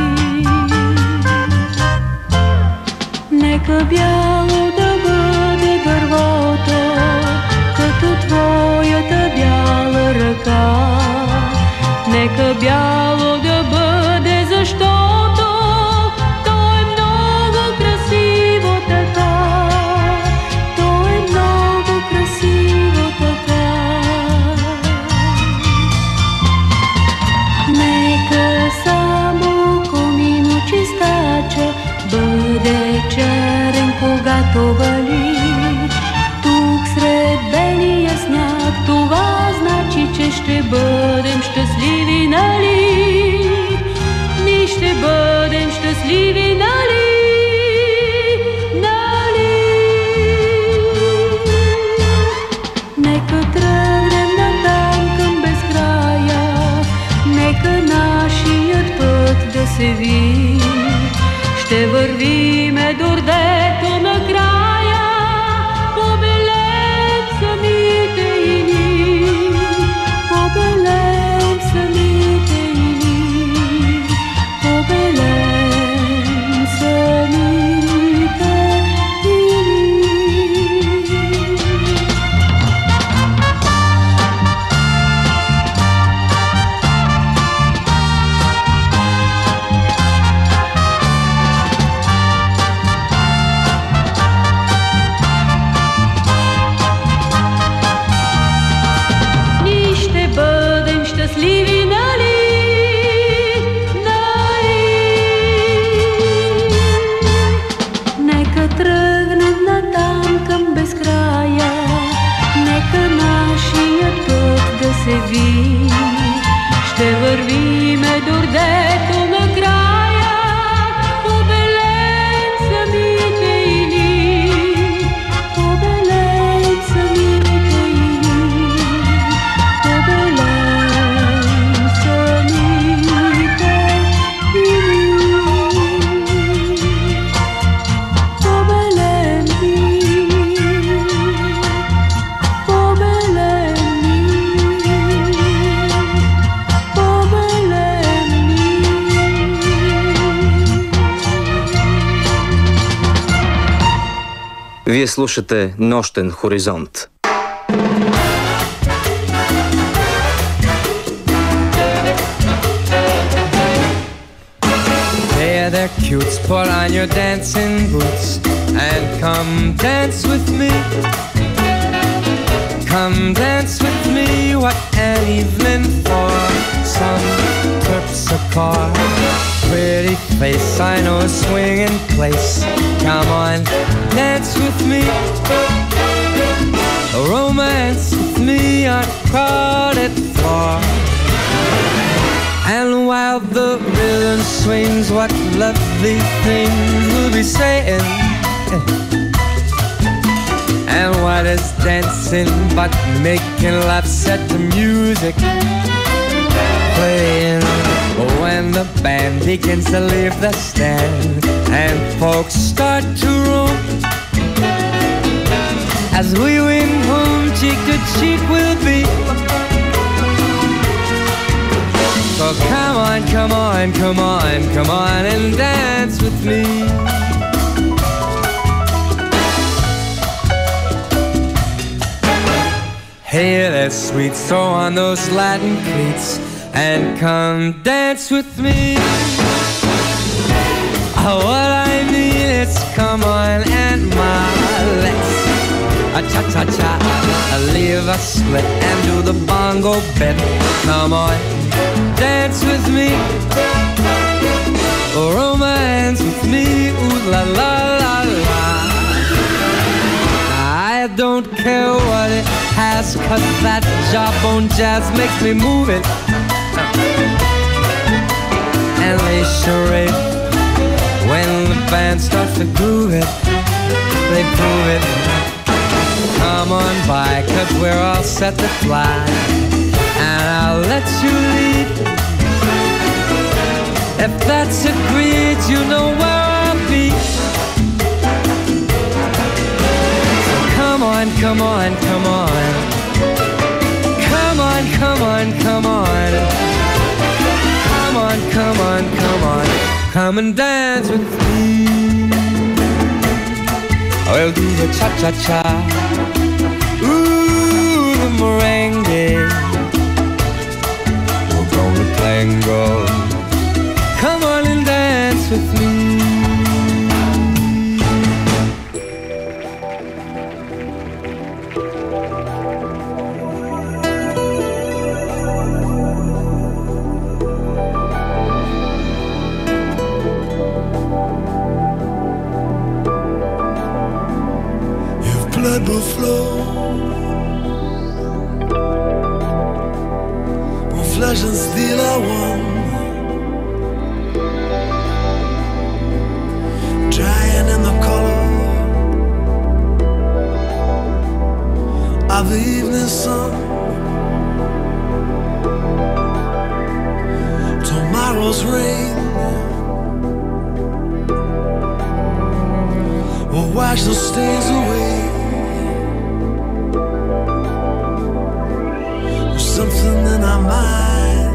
Нека бяло да бъде дървото, като твоята бяла ръка. Нека бяло да бъде, защото то е много красиво така. То е много красиво така. Нека само комино чистача бъде черен, когато вали. Сред белия сняг, това значи, че ще бъдем щастливи, нали? Ние ще бъдем щастливи, нали? Нали? Нека тръгнем натам към безкрая, нека нашият път да се ви. Ще вървиме до рдето накрая. Ще вървиме до рдето накрая, побелем самите ини, побелем самите ини, побелем самите ини. Вие слушате Нощен хоризонт. Hey there, cutes, put on your dancing boots and come dance with me. Come dance with me, what an evening for some terpsichore. Pretty face, I know a swinging place. Come on, dance with me. Romance with me on a crowded floor. And while the rhythm swings, what lovely things we'll be saying. And what is dancing but making laughs at the music playing? When the band begins to leave the stand and folks start to roam, as we win home, cheek to cheek we'll be. So come on, come on, come on, come on and dance with me. Hey there, sweet, throw on those Latin cleats and come dance with me. Oh, what I mean is come on and let's cha-cha-cha, leave a split and do the bongo bit. Come on, dance with me, romance with me, ooh la la la la. I don't care what it has, 'cause that jawbone jazz makes me move it. And they charade when the band starts to groove it. They prove it. Come on by, 'cause we're all set to fly, and I'll let you lead. If that's agreed, you know where I'll be. So come on, come on, come on. Come on, come on, come on. Come on, come on, come on. Come and dance with me. We'll do the cha-cha-cha. Ooh, the merengue. We're gonna tango. Come on and dance with me. Blood will flow, when flesh and steel are one, drying in the color of the evening sun. Tomorrow's rain will wash the stains away. Something in our mind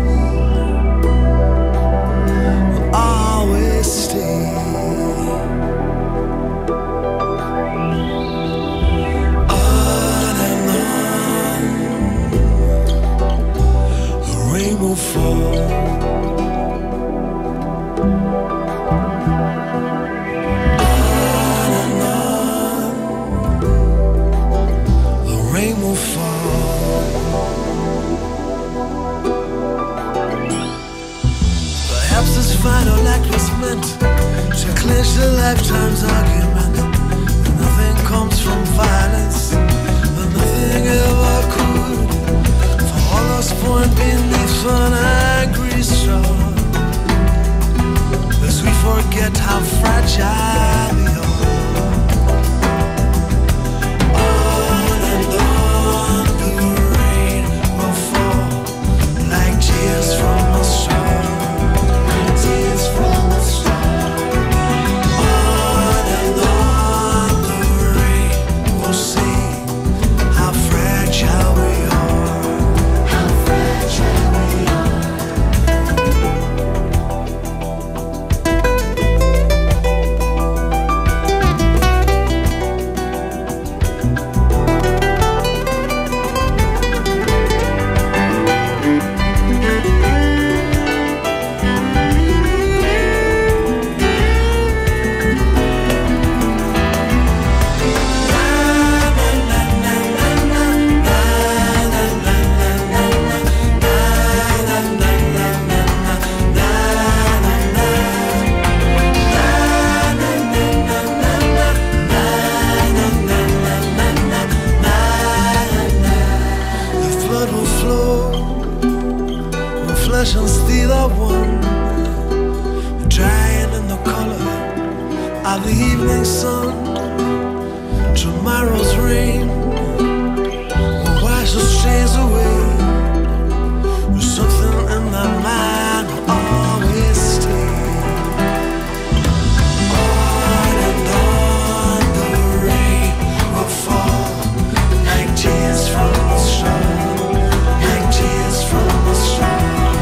will always stay. On and on, the rain will fall. On and on, the rain will fall. This final act was meant to clinch the lifetime's argument. And nothing comes from violence, and nothing ever could. For all us born beneath an angry straw, lest we forget how fragile we are. On and on, the rain will fall like tears from a star. Tears from a star. On and on, the rain will see how fragile we are. How fragile we are. of the evening sun, tomorrow's rain will wash those shades away. There's something in my mind will always stay. On and on the rain will fall like tears from the sun, like tears from the sun.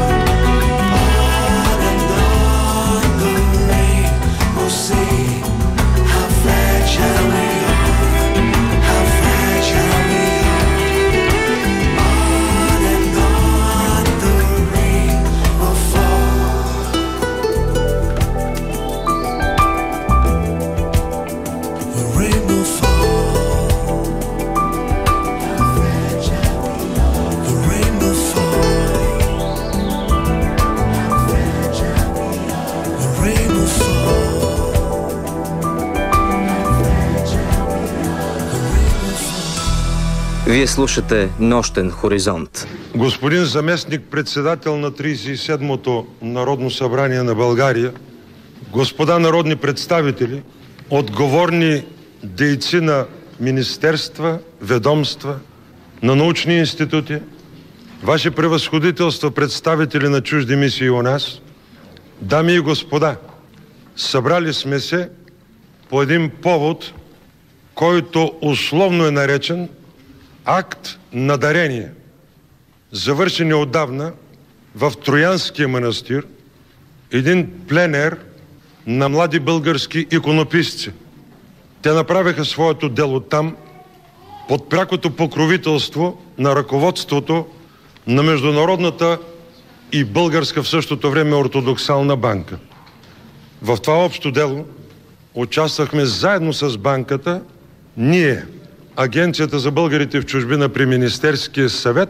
On and on the rain will say how fragile we are, how fragile we are. On and on the rain will fall. The rain will fall. The rain will fall. The rain will Вие слушате Нощен хоризонт. Господин заместник председател на 37-то Народно събрание на България, господа народни представители, отговорни дейци на министерства, ведомства, на научни институти, ваши превъзходителства, представители на чужди мисии у нас, дами и господа, събрали сме се по един повод, който условно е наречен акт на дарение, завършен отдавна в Троянския манастир, един пленер на млади български иконописци. Те направиха своето дело там, под прякото покровителство на ръководството на Международната и българска в същото време ортодоксална банка. В това общо дело участвахме заедно с банката ние, Агенцията за българите в чужбина при Министерския съвет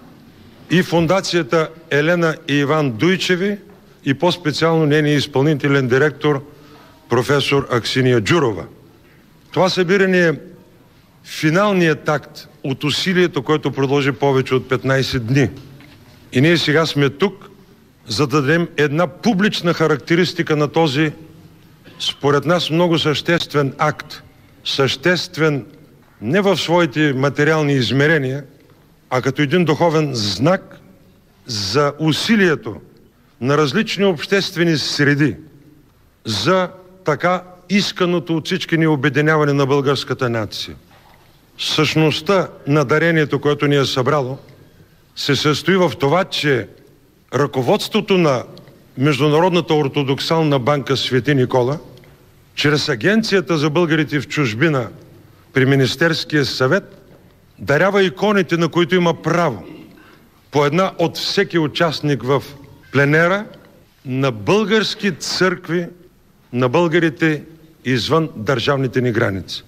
и фондацията Елена и Иван Дуйчеви и по-специално нейния изпълнителен директор професор Аксиния Джурова. Това събиране е финалният акт от усилието, което продължи повече от 15 дни. И ние сега сме тук, за да дадем една публична характеристика на този, според нас, много съществен акт. Съществен не в своите материални измерения, а като един духовен знак за усилието на различни обществени среди за така исканото от всички ни обединяване на българската нация. Същността на дарението, което ни е събрало, се състои в това, че ръководството на Международната ортодоксална банка Свети Никола, чрез Агенцията за българите в чужбина при Министерския съвет, дарява иконите, на които има право, по една от всеки участник в пленера, на български църкви, на българите извън държавните ни граници.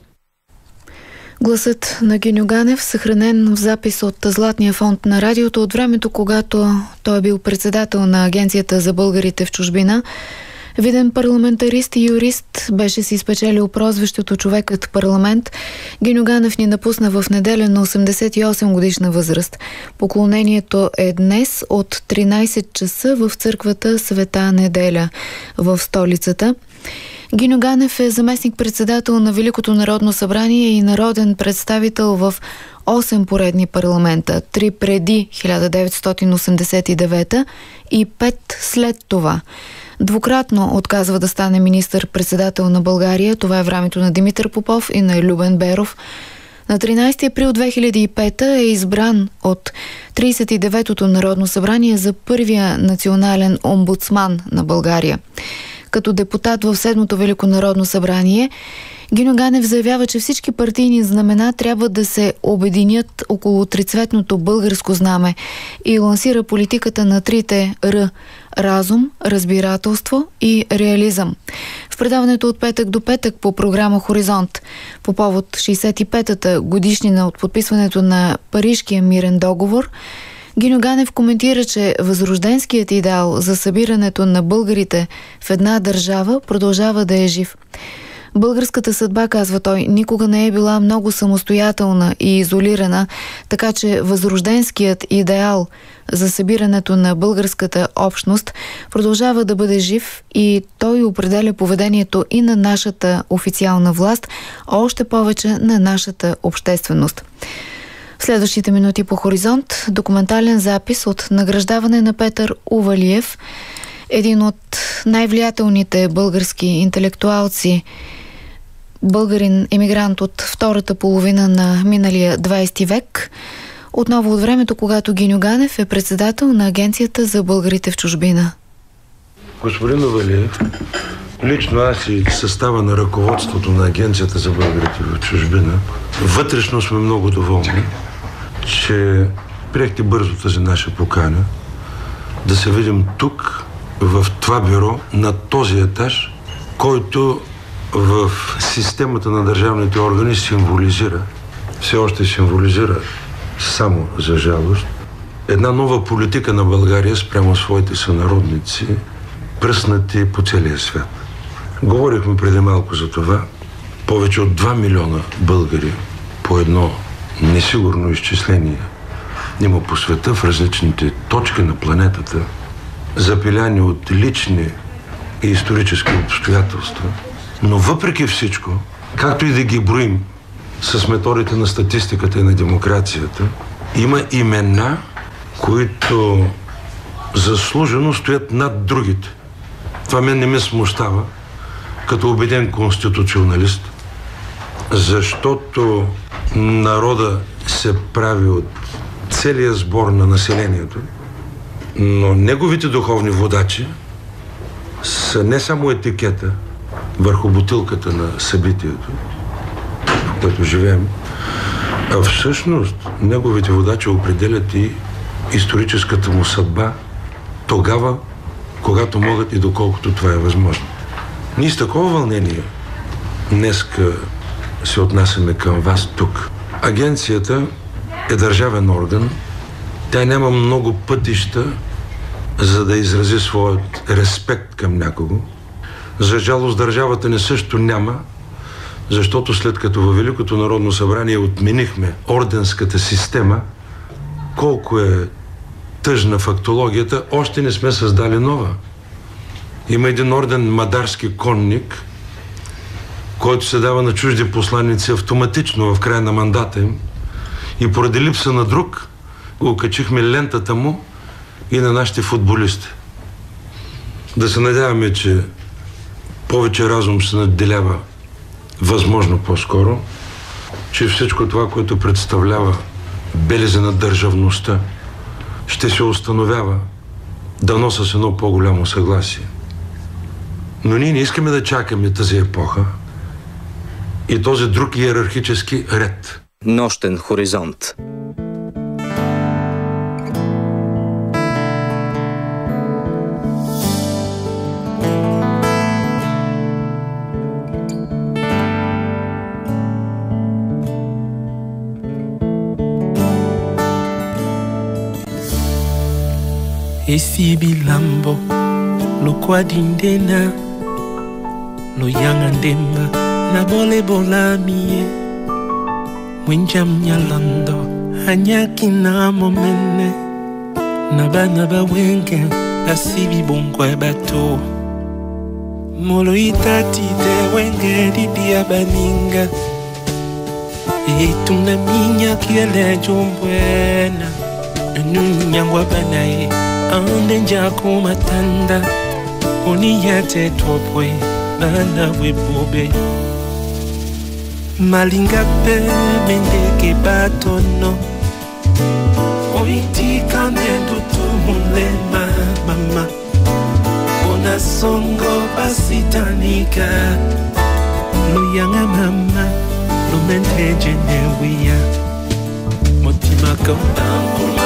Гласът на Гиньо Ганев, съхранен в запис от Златния фонд на радиото от времето, когато той е бил председател на Агенцията за българите в чужбина. Виден парламентарист и юрист, беше си спечелил прозвището човекът парламент. Гиньо Ганев ни напусна в неделя на 88 годишна възраст. Поклонението е днес от 13 часа в църквата Света Неделя в столицата. Гиньо Ганев е заместник-председател на Великото народно събрание и народен представител в 8 поредни парламента, 3 преди 1989 и 5 след това. Двукратно отказва да стане министър-председател на България. Това е времето на Димитър Попов и на Любен Беров. На 13 април 2005 е избран от 39-то Народно събрание за първия национален омбудсман на България. Като депутат в 7-то Велико народно събрание, Гиньо Ганев заявява, че всички партийни знамена трябва да се обединят около трицветното българско знаме и лансира политиката на трите Р – разум, разбирателство и реализъм. В предаването от петък до петък по програма Хоризонт по повод 65-та годишнина от подписването на Парижкия мирен договор, Гиньо Ганев коментира, че възрожденският идеал за събирането на българите в една държава продължава да е жив. Българската съдба, казва той, никога не е била много самостоятелна и изолирана, така че възрожденският идеал за събирането на българската общност продължава да бъде жив и той определя поведението и на нашата официална власт, а още повече на нашата общественост. В следващите минути по Хоризонт документален запис от награждаване на Петър Увалиев, един от най-влиятелните български интелектуалци, българин емигрант от втората половина на миналия 20 век, отново от времето, когато Гиньо Ганев е председател на Агенцията за българите в чужбина. Господин Увалиев, лично аз и състава на ръководството на Агенцията за българите в чужбина, вътрешно сме много доволни, че приехте бързо тази наша покана да се видим тук, в това бюро, на този етаж, който в системата на държавните органи символизира, все още символизира само за жалост, една нова политика на България спрямо своите сънародници, пръснати по целия свят. Говорихме преди малко за това. Повече от 2 милиона българи по едно несигурно изчисление има по света в различните точки на планетата, запиляни от лични и исторически обстоятелства. Но въпреки всичко, както и да ги броим с методите на статистиката и на демокрацията, има имена, които заслужено стоят над другите. Това мен не ме смущава като убеден конституционалист, защото народа се прави от целия сбор на населението, но неговите духовни водачи са не само етикета върху бутилката на събитието, в което живеем, а всъщност неговите водачи определят и историческата му съдба тогава, когато могат и доколкото това е възможно. Ние с такова вълнение днеска се отнасяме към вас тук. Агенцията е държавен орган. Тя няма много пътища, за да изрази своят респект към някого. За жалост държавата ни също няма, защото след като във Великото народно събрание отменихме орденската система, колко е тъжна фактологията, още не сме създали нова. Има един орден Мадарски конник, който се дава на чужди посланици автоматично в края на мандата им, и поради липса на друг окачихме лентата му и на нашите футболисти. Да се надяваме, че повече разум се надделява възможно по-скоро, че всичко това, което представлява белези на държавността, ще се установява дано с едно по-голямо съгласие. Но ние не искаме да чакаме тази епоха и този друг иерархически ред. Нощен хоризонт. Esi bilambo lo kwadindena lo yangandemba na bole bola mie mwenjam nyalando hanyaki na momene na bana ba wenge asibi bonkwa bato molo itati de wenge di dia baninga etuna minya kiele jombwena nunyangwa banae ande njako matanda oniyate topwe bana webobe malinga pe mendeke batono oiti kanendo tumule mama ona songo basitanika luyanga mama lumenteje newia motima kauntankurma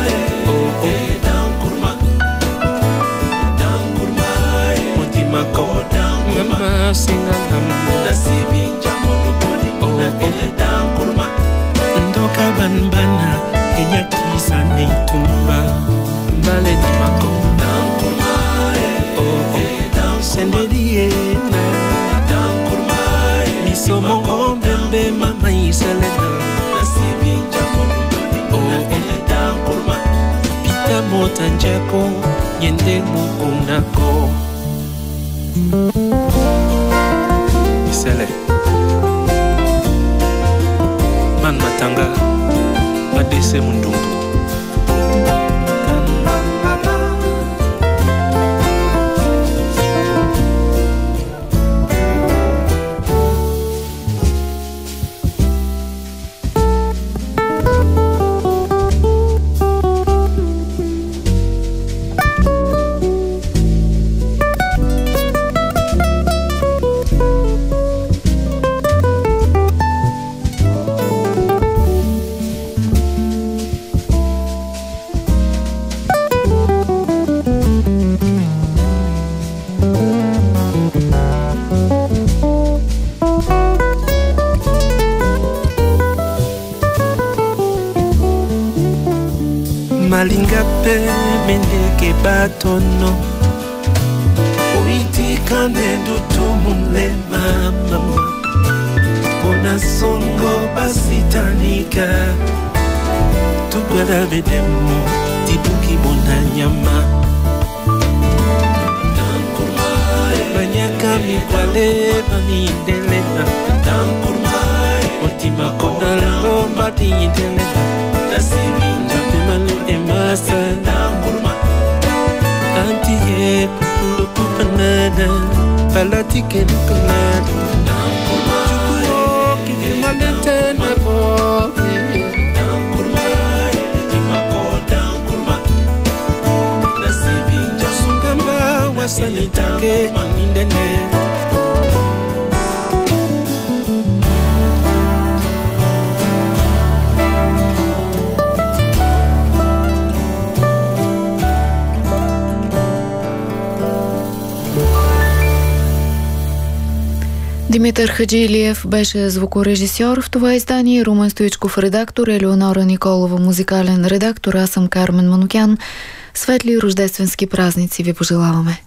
Mama singa na sibinja mono body na ele down kurma ndoka banbana enya kisa ne tumba bale di mako down kurma down sendeli na down kurma nanjako yende mukunako Isele Man Matanga Madese Mundumbu Malingape meneke batono Uitika nendo tumule mama Ona songo basitanika Tubwada bedemo tibuki bona nyama Banyaka mikwale bamidelena Otima kona lomba tiyidelena Malu emasa kurma Antiye kukulu kupanada Palati kenukanada Chukuro kifimalete na bo Kurma Timako kurma Nasibi Jasungamba wasanitake Manindene Димитър Хаджилиев беше звукорежисьор в това издание, Румен Стоичков редактор, Елеонора Николова музикален редактор, аз съм Кармен Манукян. Светли рождественски празници ви пожелаваме!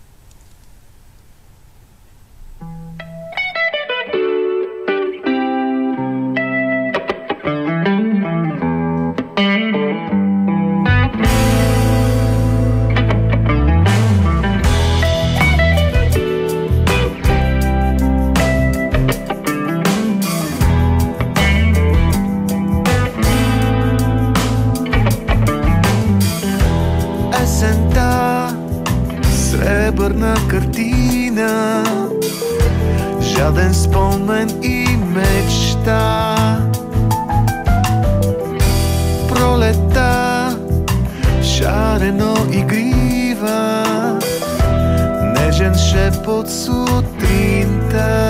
Сребърна картина, жаден спомен и мечта. Пролета, шарено игрива, нежен шепот сутринта.